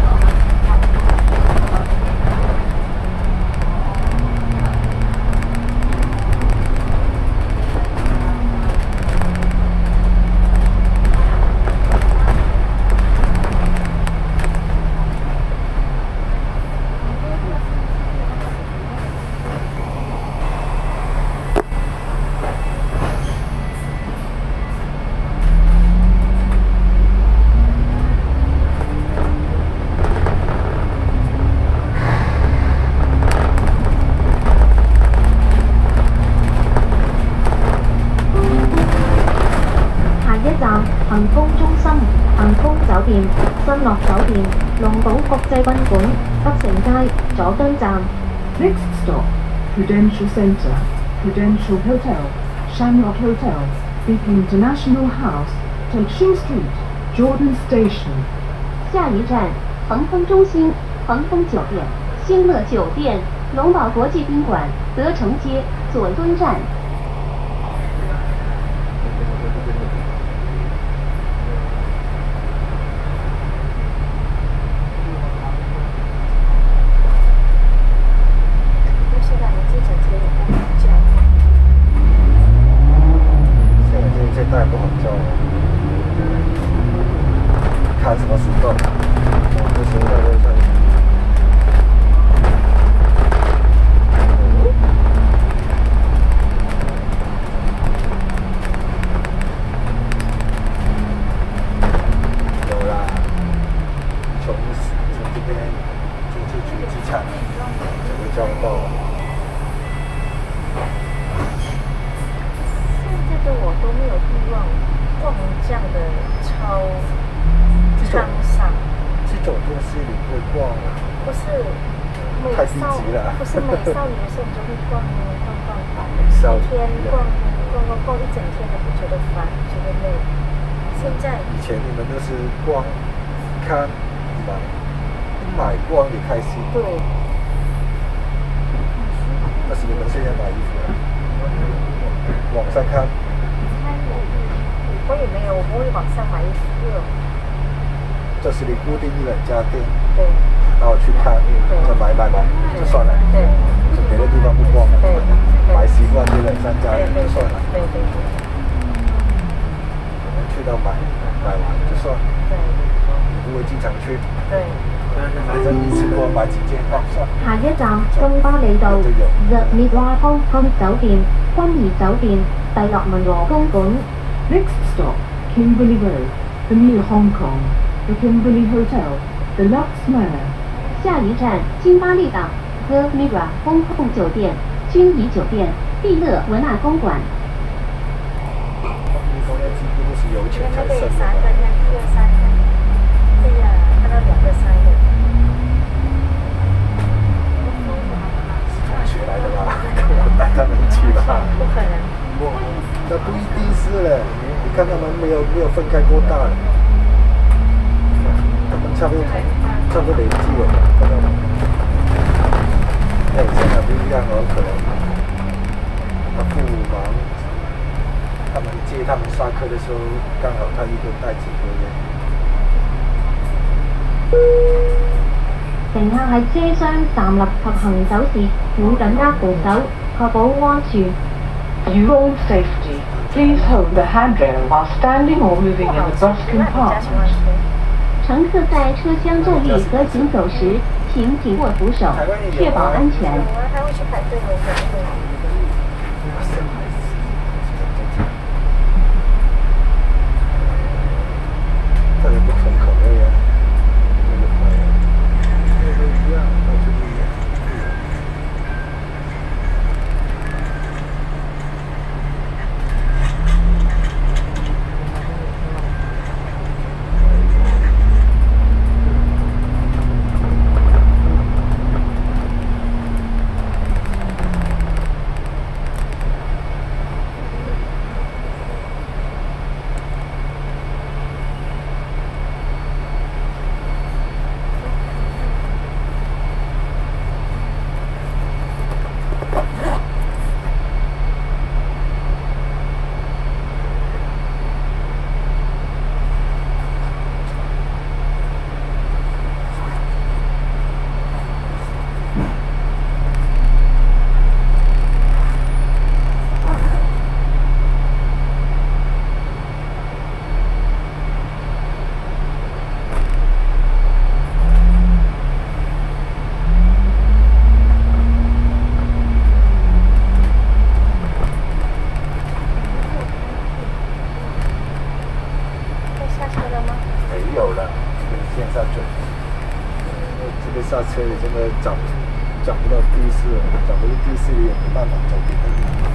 S4: 恒豐中心、恒豐酒店、新樂酒店、龍島國際賓館、北城街、佐敦站。
S5: Next stop, Prudential Centre, Prudential Hotel, Shamrock Hotel, Big International House, Toshing Street, Jordan Station.
S4: 下一站，恒丰中心、恒丰酒店、新乐酒店、龙宝国际宾馆、德城街、佐敦站。
S1: 带不好照，看什么时段，这时候在路上。有啦，从这边出去机场，就会交到。
S2: 我都没有欲望逛这样的商场。
S1: 这种东西你会逛啊？
S2: 不是美少，不是美少女的时候你就会逛逛，每天逛一整天都不觉得烦，觉得累。现在
S1: 以前你们都是逛看买，买逛也开心。
S2: 对。
S1: 但是你们现在买衣服了，网上看。
S2: 我也没有，我不会网上买衣服。
S1: 这是你固定一两家店，
S2: 对，
S1: 然后去看，就买，就算了，
S2: 对，
S1: 就别的地方不逛了，
S2: 对，
S1: 买习惯这两三家就算了，
S2: 对，
S1: 可能去到买完就算，
S2: 对，
S1: 你不会经常去，
S2: 对，
S1: 反正一次过买几件算。
S4: 下一站中巴里道 The Midway Hong Kong 酒店、君怡酒店、第樂文和公館。
S5: Next stop, Kimberley Road, the New Hong Kong, the Kimberley Hotel, the Lux Manor.
S4: 下一站金巴利岛 The Mirror 公共酒店、君怡酒店、碧乐文化公馆。
S1: 几乎都是有钱才剩的。
S2: 3个，1、2、3个，对呀，看到2个、3个。
S1: 学来的吧？跟我带他们去吧。
S2: 不可能。
S1: 那不一定是嘞，你看他们没有分开多大了，他们差不多年纪了，看到吗？现在不一样哦，可能他父母忙，他们接他们上课的时候，刚好他一个人带几个
S4: 人。乘客喺車廂站立及行走時，請緊握扶手，確保安全。
S5: For your own safety, please hold the handrail while standing or moving in the bus compartment.
S4: 乘客在车厢站立和行走时，请紧握扶手，确保安全。
S3: 我还会去排队呢，
S1: 这里不同口味啊，那个一样，到处都一样。没有了，现在准。这个刹车也真的涨不到第四，涨不到第四也没办法走别的路。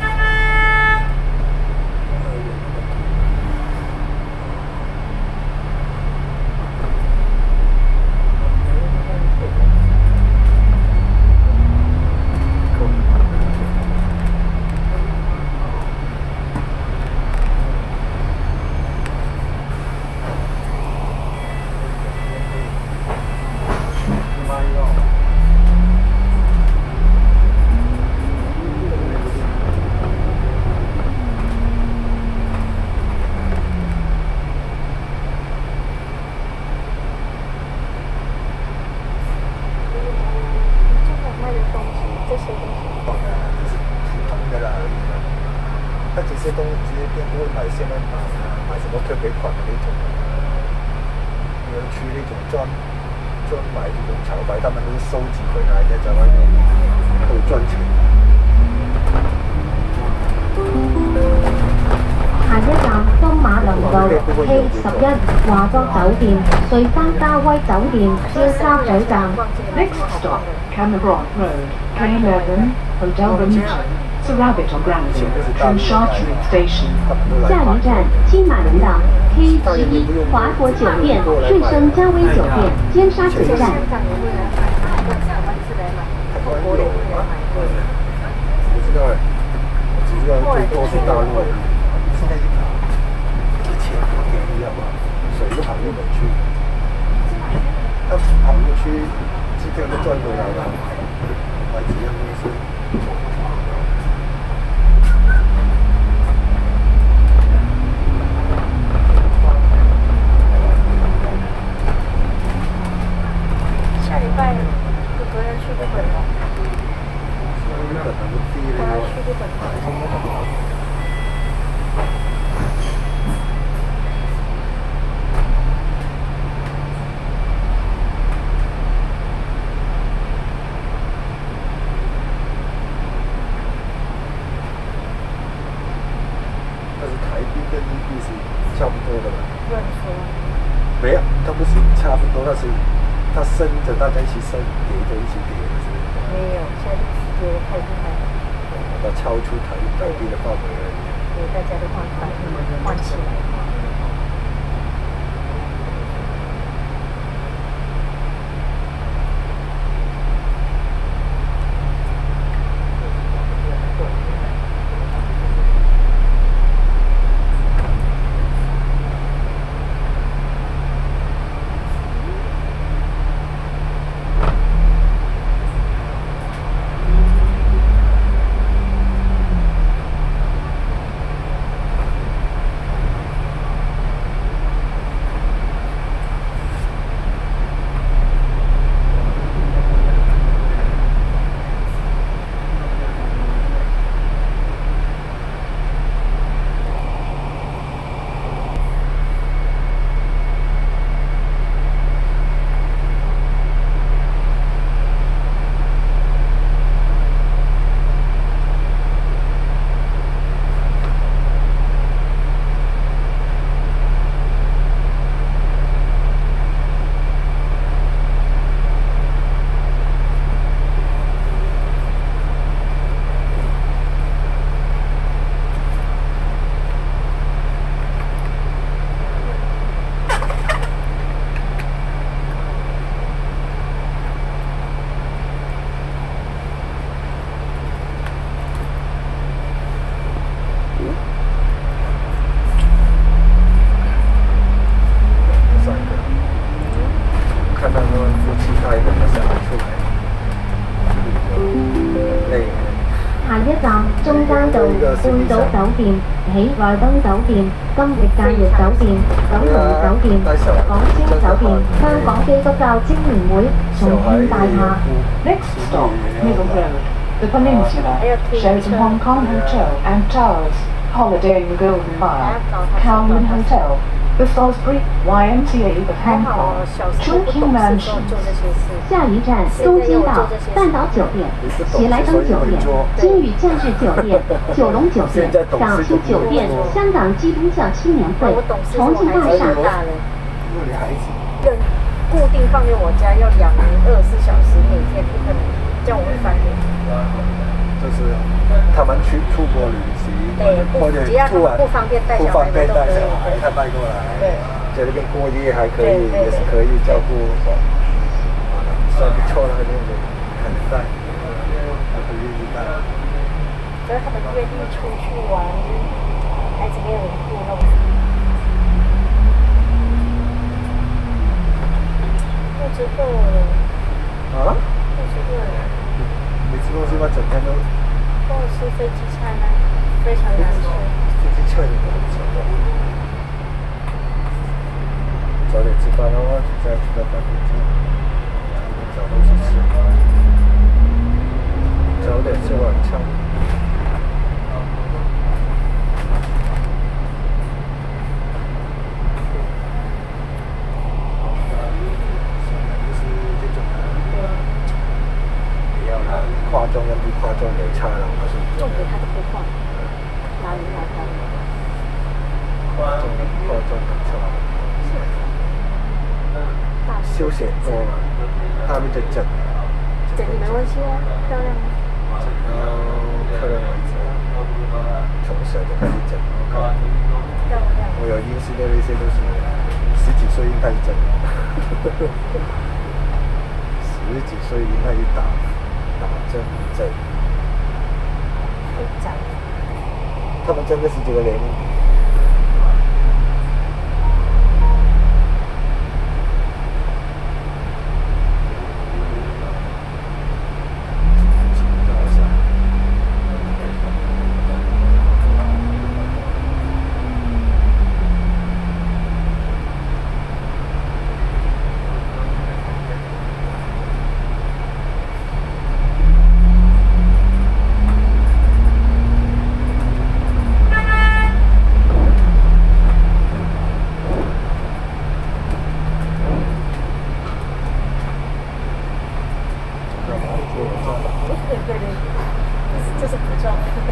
S1: 他这些店不会买现代版啊，买什么特别款的那种，有去那种专买这种潮牌，他们都是收集回来的，在外面会赚钱。
S4: 下一站金馬倫道 K11 華國酒店、瑞山嘉威酒店、尖沙咀站。
S5: Next stop, Cameron Road, K11, Hotel Remington, Surabaya on Granville, from Chartering Station.
S4: 下一站金马倫道 K11 華國酒店、瑞山嘉威酒店、尖沙咀站。
S1: 不知道哎，我只知道最多是大陆人。现在已经之前不便宜了嘛，水就跑日本去，他跑过去，这天就赚回来了，买几样东西。
S3: 下礼拜就昨天去日本了。
S1: 日本很不低了。
S3: 去日本了。
S1: 但是台币跟日币是差不多的吧？
S3: 乱说。
S1: 没有，它不是差不多，它升着大家一起升，跌着一起跌的是。
S3: 没有，现在跌得太厉害了。
S1: 它超出台币的范围而已。
S3: 对，大家都换起来。
S4: 道半島酒店、喜來登酒店、金域假日酒店、九龍酒店、港超酒店、香港基督教青年會、重慶大廈。
S5: Next stop, Middle Road, The Peninsula, Sheraton Hong Kong Hotel and Towers, Holiday Inn Golden Mile, Kowloon Hotel, The Salisbury YMCA of Hong Kong, Chungking Mansion.
S4: 下一站东京道半岛酒店、喜来登酒店、金宇假日酒店、九龙酒店、港区酒店、香港基督教青年会、重庆大厦。
S2: 人固定放在我家要2年24小时，每天不可能，这样我会翻脸。
S1: 就是他们去出国旅行，或者突然不方便带小孩，他带过来，在那边过夜还可以，也是可以照顾我。算不错了，那个可能带，还可以一直带。
S2: 只要他们约定出去玩，孩子没有人糊弄。肚子饿了。
S1: 啊？
S2: 肚子饿了。
S1: 你吃东西吗？整天都。
S2: 跟我吃飞机餐呢，非常难吃。
S1: 飞机餐你都不吃的。早点吃饭的话，再去到饭店吃。找东西吃，早点吃晚餐。就是这种不要啦，化妆跟不化妆没差了，还是
S2: 重点他都不化，哪里来的？
S1: 化妆没差。休闲多嘛。他们在整，
S2: 整理没关系啊，漂亮啊。
S1: 整到漂亮为止，从小就开始整，
S2: 漂亮。
S1: 我有认识的那些都是10几岁就开始整，10几岁就开始打针整。他们真的是这个年龄。
S2: 这是服装。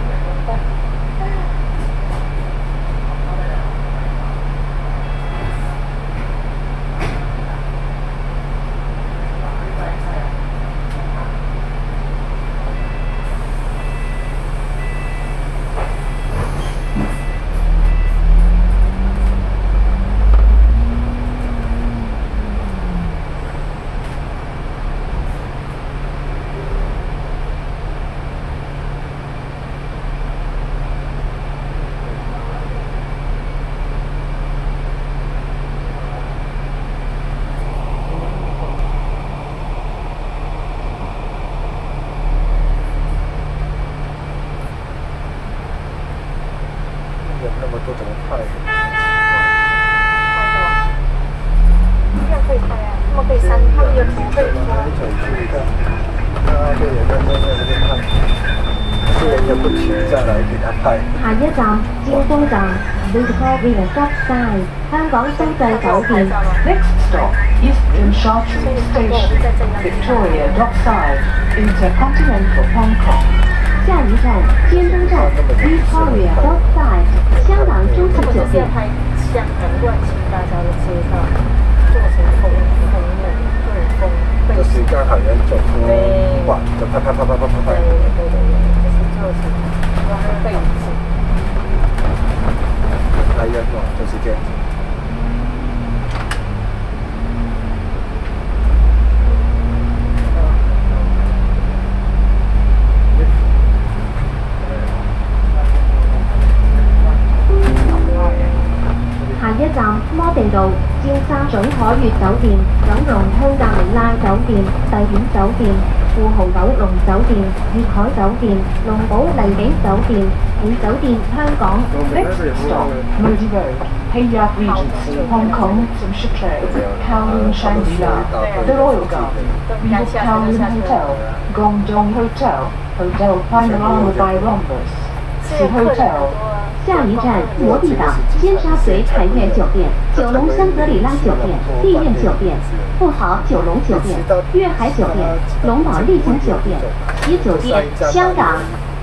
S2: 那么多怎么拍？ 这样可以拍啊，他们可以删，他们的图可以
S1: 一起去的，对人在那边看，虽然也不停下来给他拍。
S4: 下一站尖東站 Victoria Dockside 香港洲際酒店。
S5: Next stop, Eastern Chartered Station, Victoria Dockside, Intercontinental Hong Kong.
S4: 下一站尖東站 Victoria Dockside 香港洲際酒店。
S2: 拍香港乱七八糟的街道，做成风风。
S1: 这是刚好人走出哇，就拍。对，
S2: 就是做成被子。
S1: 拍人嘛，就是这样子。
S4: 下一站摩地道尖沙咀海悦酒店、九龍香格里拉酒店、帝苑酒店。 富豪九龍酒店、粵海酒店、龍寶麗景酒店、喜酒店香港。
S5: Next stop, Modi Road, Heyat Regency, Hong Kong, Chateau, Kowloon Shangri-La, The Royal Garden, Regis Kowloon Hotel, Guangdong Hotel, Hotel Panorama by Rhombus, Sea Hotel.
S4: 下一站摩地岛、尖沙咀凯悦酒店、九龙香格里拉酒店、丽苑酒店、富豪九龙酒店、粤海酒店、龙宝丽景酒店、喜酒店香港。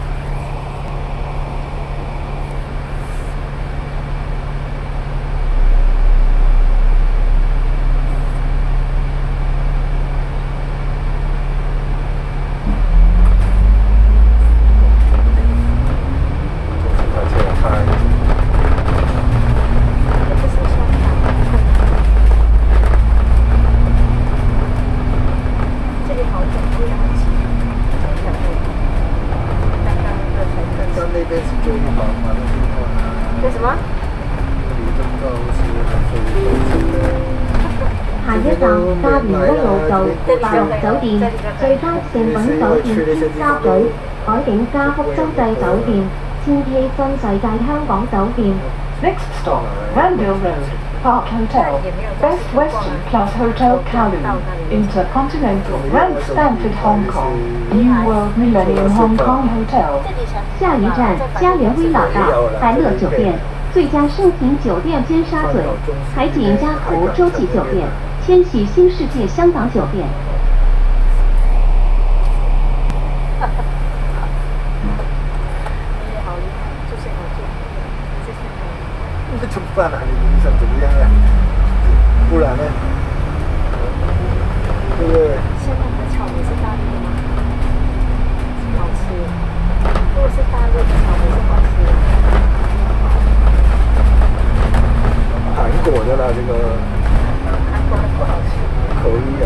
S4: 下一站嘉聯威老道大陸酒店、最佳誠品酒店尖沙咀、海景嘉福洲際酒店、千禧新世界香港酒店。
S5: Next stop, Granville Road, Park Hotel, Best Western Plus Hotel Kowloon, Intercontinental Grand Stanford Hong Kong, New World Millennium Hong Kong Hotel.
S4: 下一站嘉联威老道百乐酒店、最佳盛品酒店尖沙咀、海景嘉湖洲际酒店、千禧新世界香港酒店。
S1: 这吃饭啊，你影响怎么样呀？不然呢？对不对？
S2: 现在的草莓是大陆的吗？好吃。如果是大陆的草莓是好吃的。
S1: 韩国的啦，这个。
S2: 韩国的不好吃。
S1: 可以啊。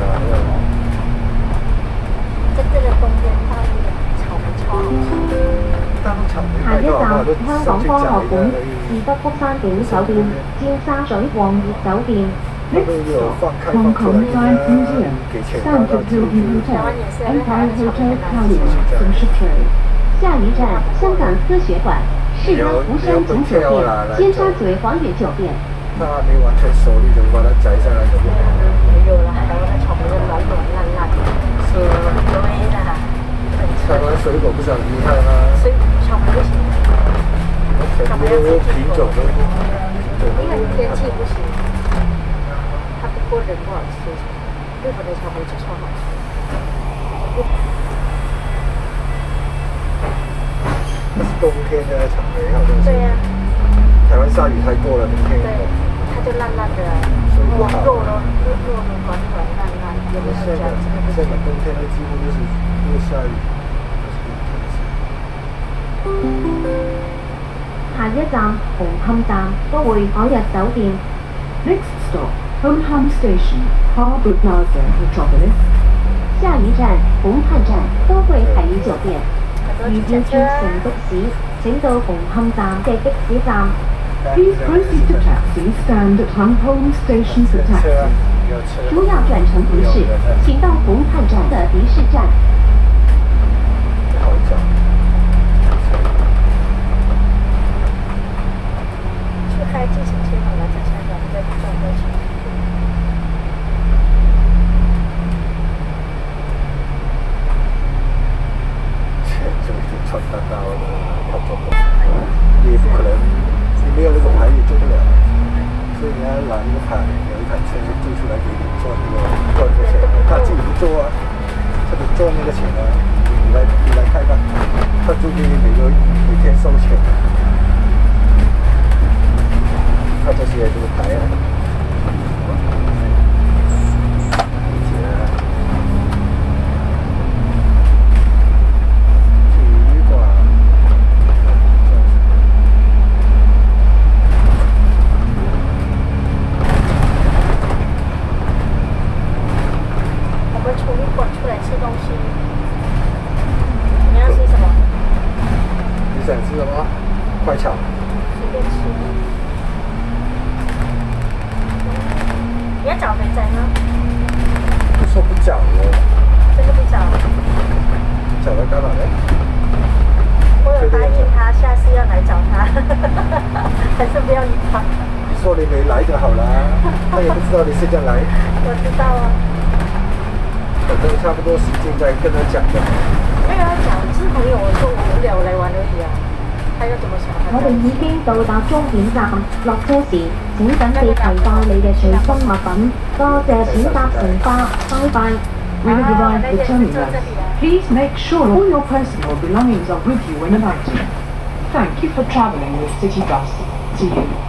S2: 在这个冬天，大陆的草莓超好吃。
S4: 下一站香港科學館、士德福山景酒店、尖沙咀皇悅酒店。
S5: Next stop, Hong Kong Science Museum, Stanford Hillview Hotel, Empire Hotel Kowloon, Chateau.
S4: 下一站香港科學館、世德福山景酒店、尖沙咀皇悅酒店。
S1: 它还没完全熟，你就把它摘下来就不好。
S2: 没有了，还有那草莓的软软烂烂的，是对的。
S1: 台湾水果不是很厉害吗？
S2: 草莓不行，
S1: 草莓的品种都
S2: 因为天气不行，它不过人不好吃。日本的草莓就超好吃。
S1: 那是冬天的草莓，好像是。
S2: 对呀。
S1: 台湾下雨太多了，冬天。
S2: 对，它就烂烂的，肉软软烂烂，有的是这样子。
S1: 现在冬天的几乎就是因为下雨。
S4: 下一站紅磡站都會海逸酒店。
S5: Next stop, Homeham Station, Harbour Plaza, Metropolis.
S4: 下一站紅磡站都會海逸酒店。如要轉乘的士，請到紅磡站嘅的士站。
S5: Please proceed to taxi stand at Hong Station for taxi.
S4: 如要轉乘的士，請到紅磡站的的士站。
S2: 开计程车好了，在香港再转过去。
S1: 这个就穿大刀的，跑走走，你也不可能，你没有那个牌也做不了，所以你要拿那个牌，有一台车就租出来给你赚那个赚这钱，他自己不做啊，他就赚那个钱啊，你来开吧，他租给你每天收钱。他这些这个牌啊，体育馆，
S2: 我们从旅馆出来吃东西，你要吃什么？
S1: 你想吃什么？快炒。
S2: 随便吃。你要找肥仔吗？
S1: 不说不找的。
S2: 这个不找。
S1: 他也不知道你是这样来。
S3: 我知道啊。
S1: 反正差不多时间再跟他讲的。
S3: 没有要講，只是朋友我說無聊嚟玩而已啊。睇咗怎麼想？
S4: 我哋已經到達終點站，落車時請緊記攜帶你嘅隨身物品。多謝選擇城巴，拜拜。
S5: We have arrived at the terminus. Please make sure all your personal belongings are with you when arriving. Thank you for travelling with City Bus. See you.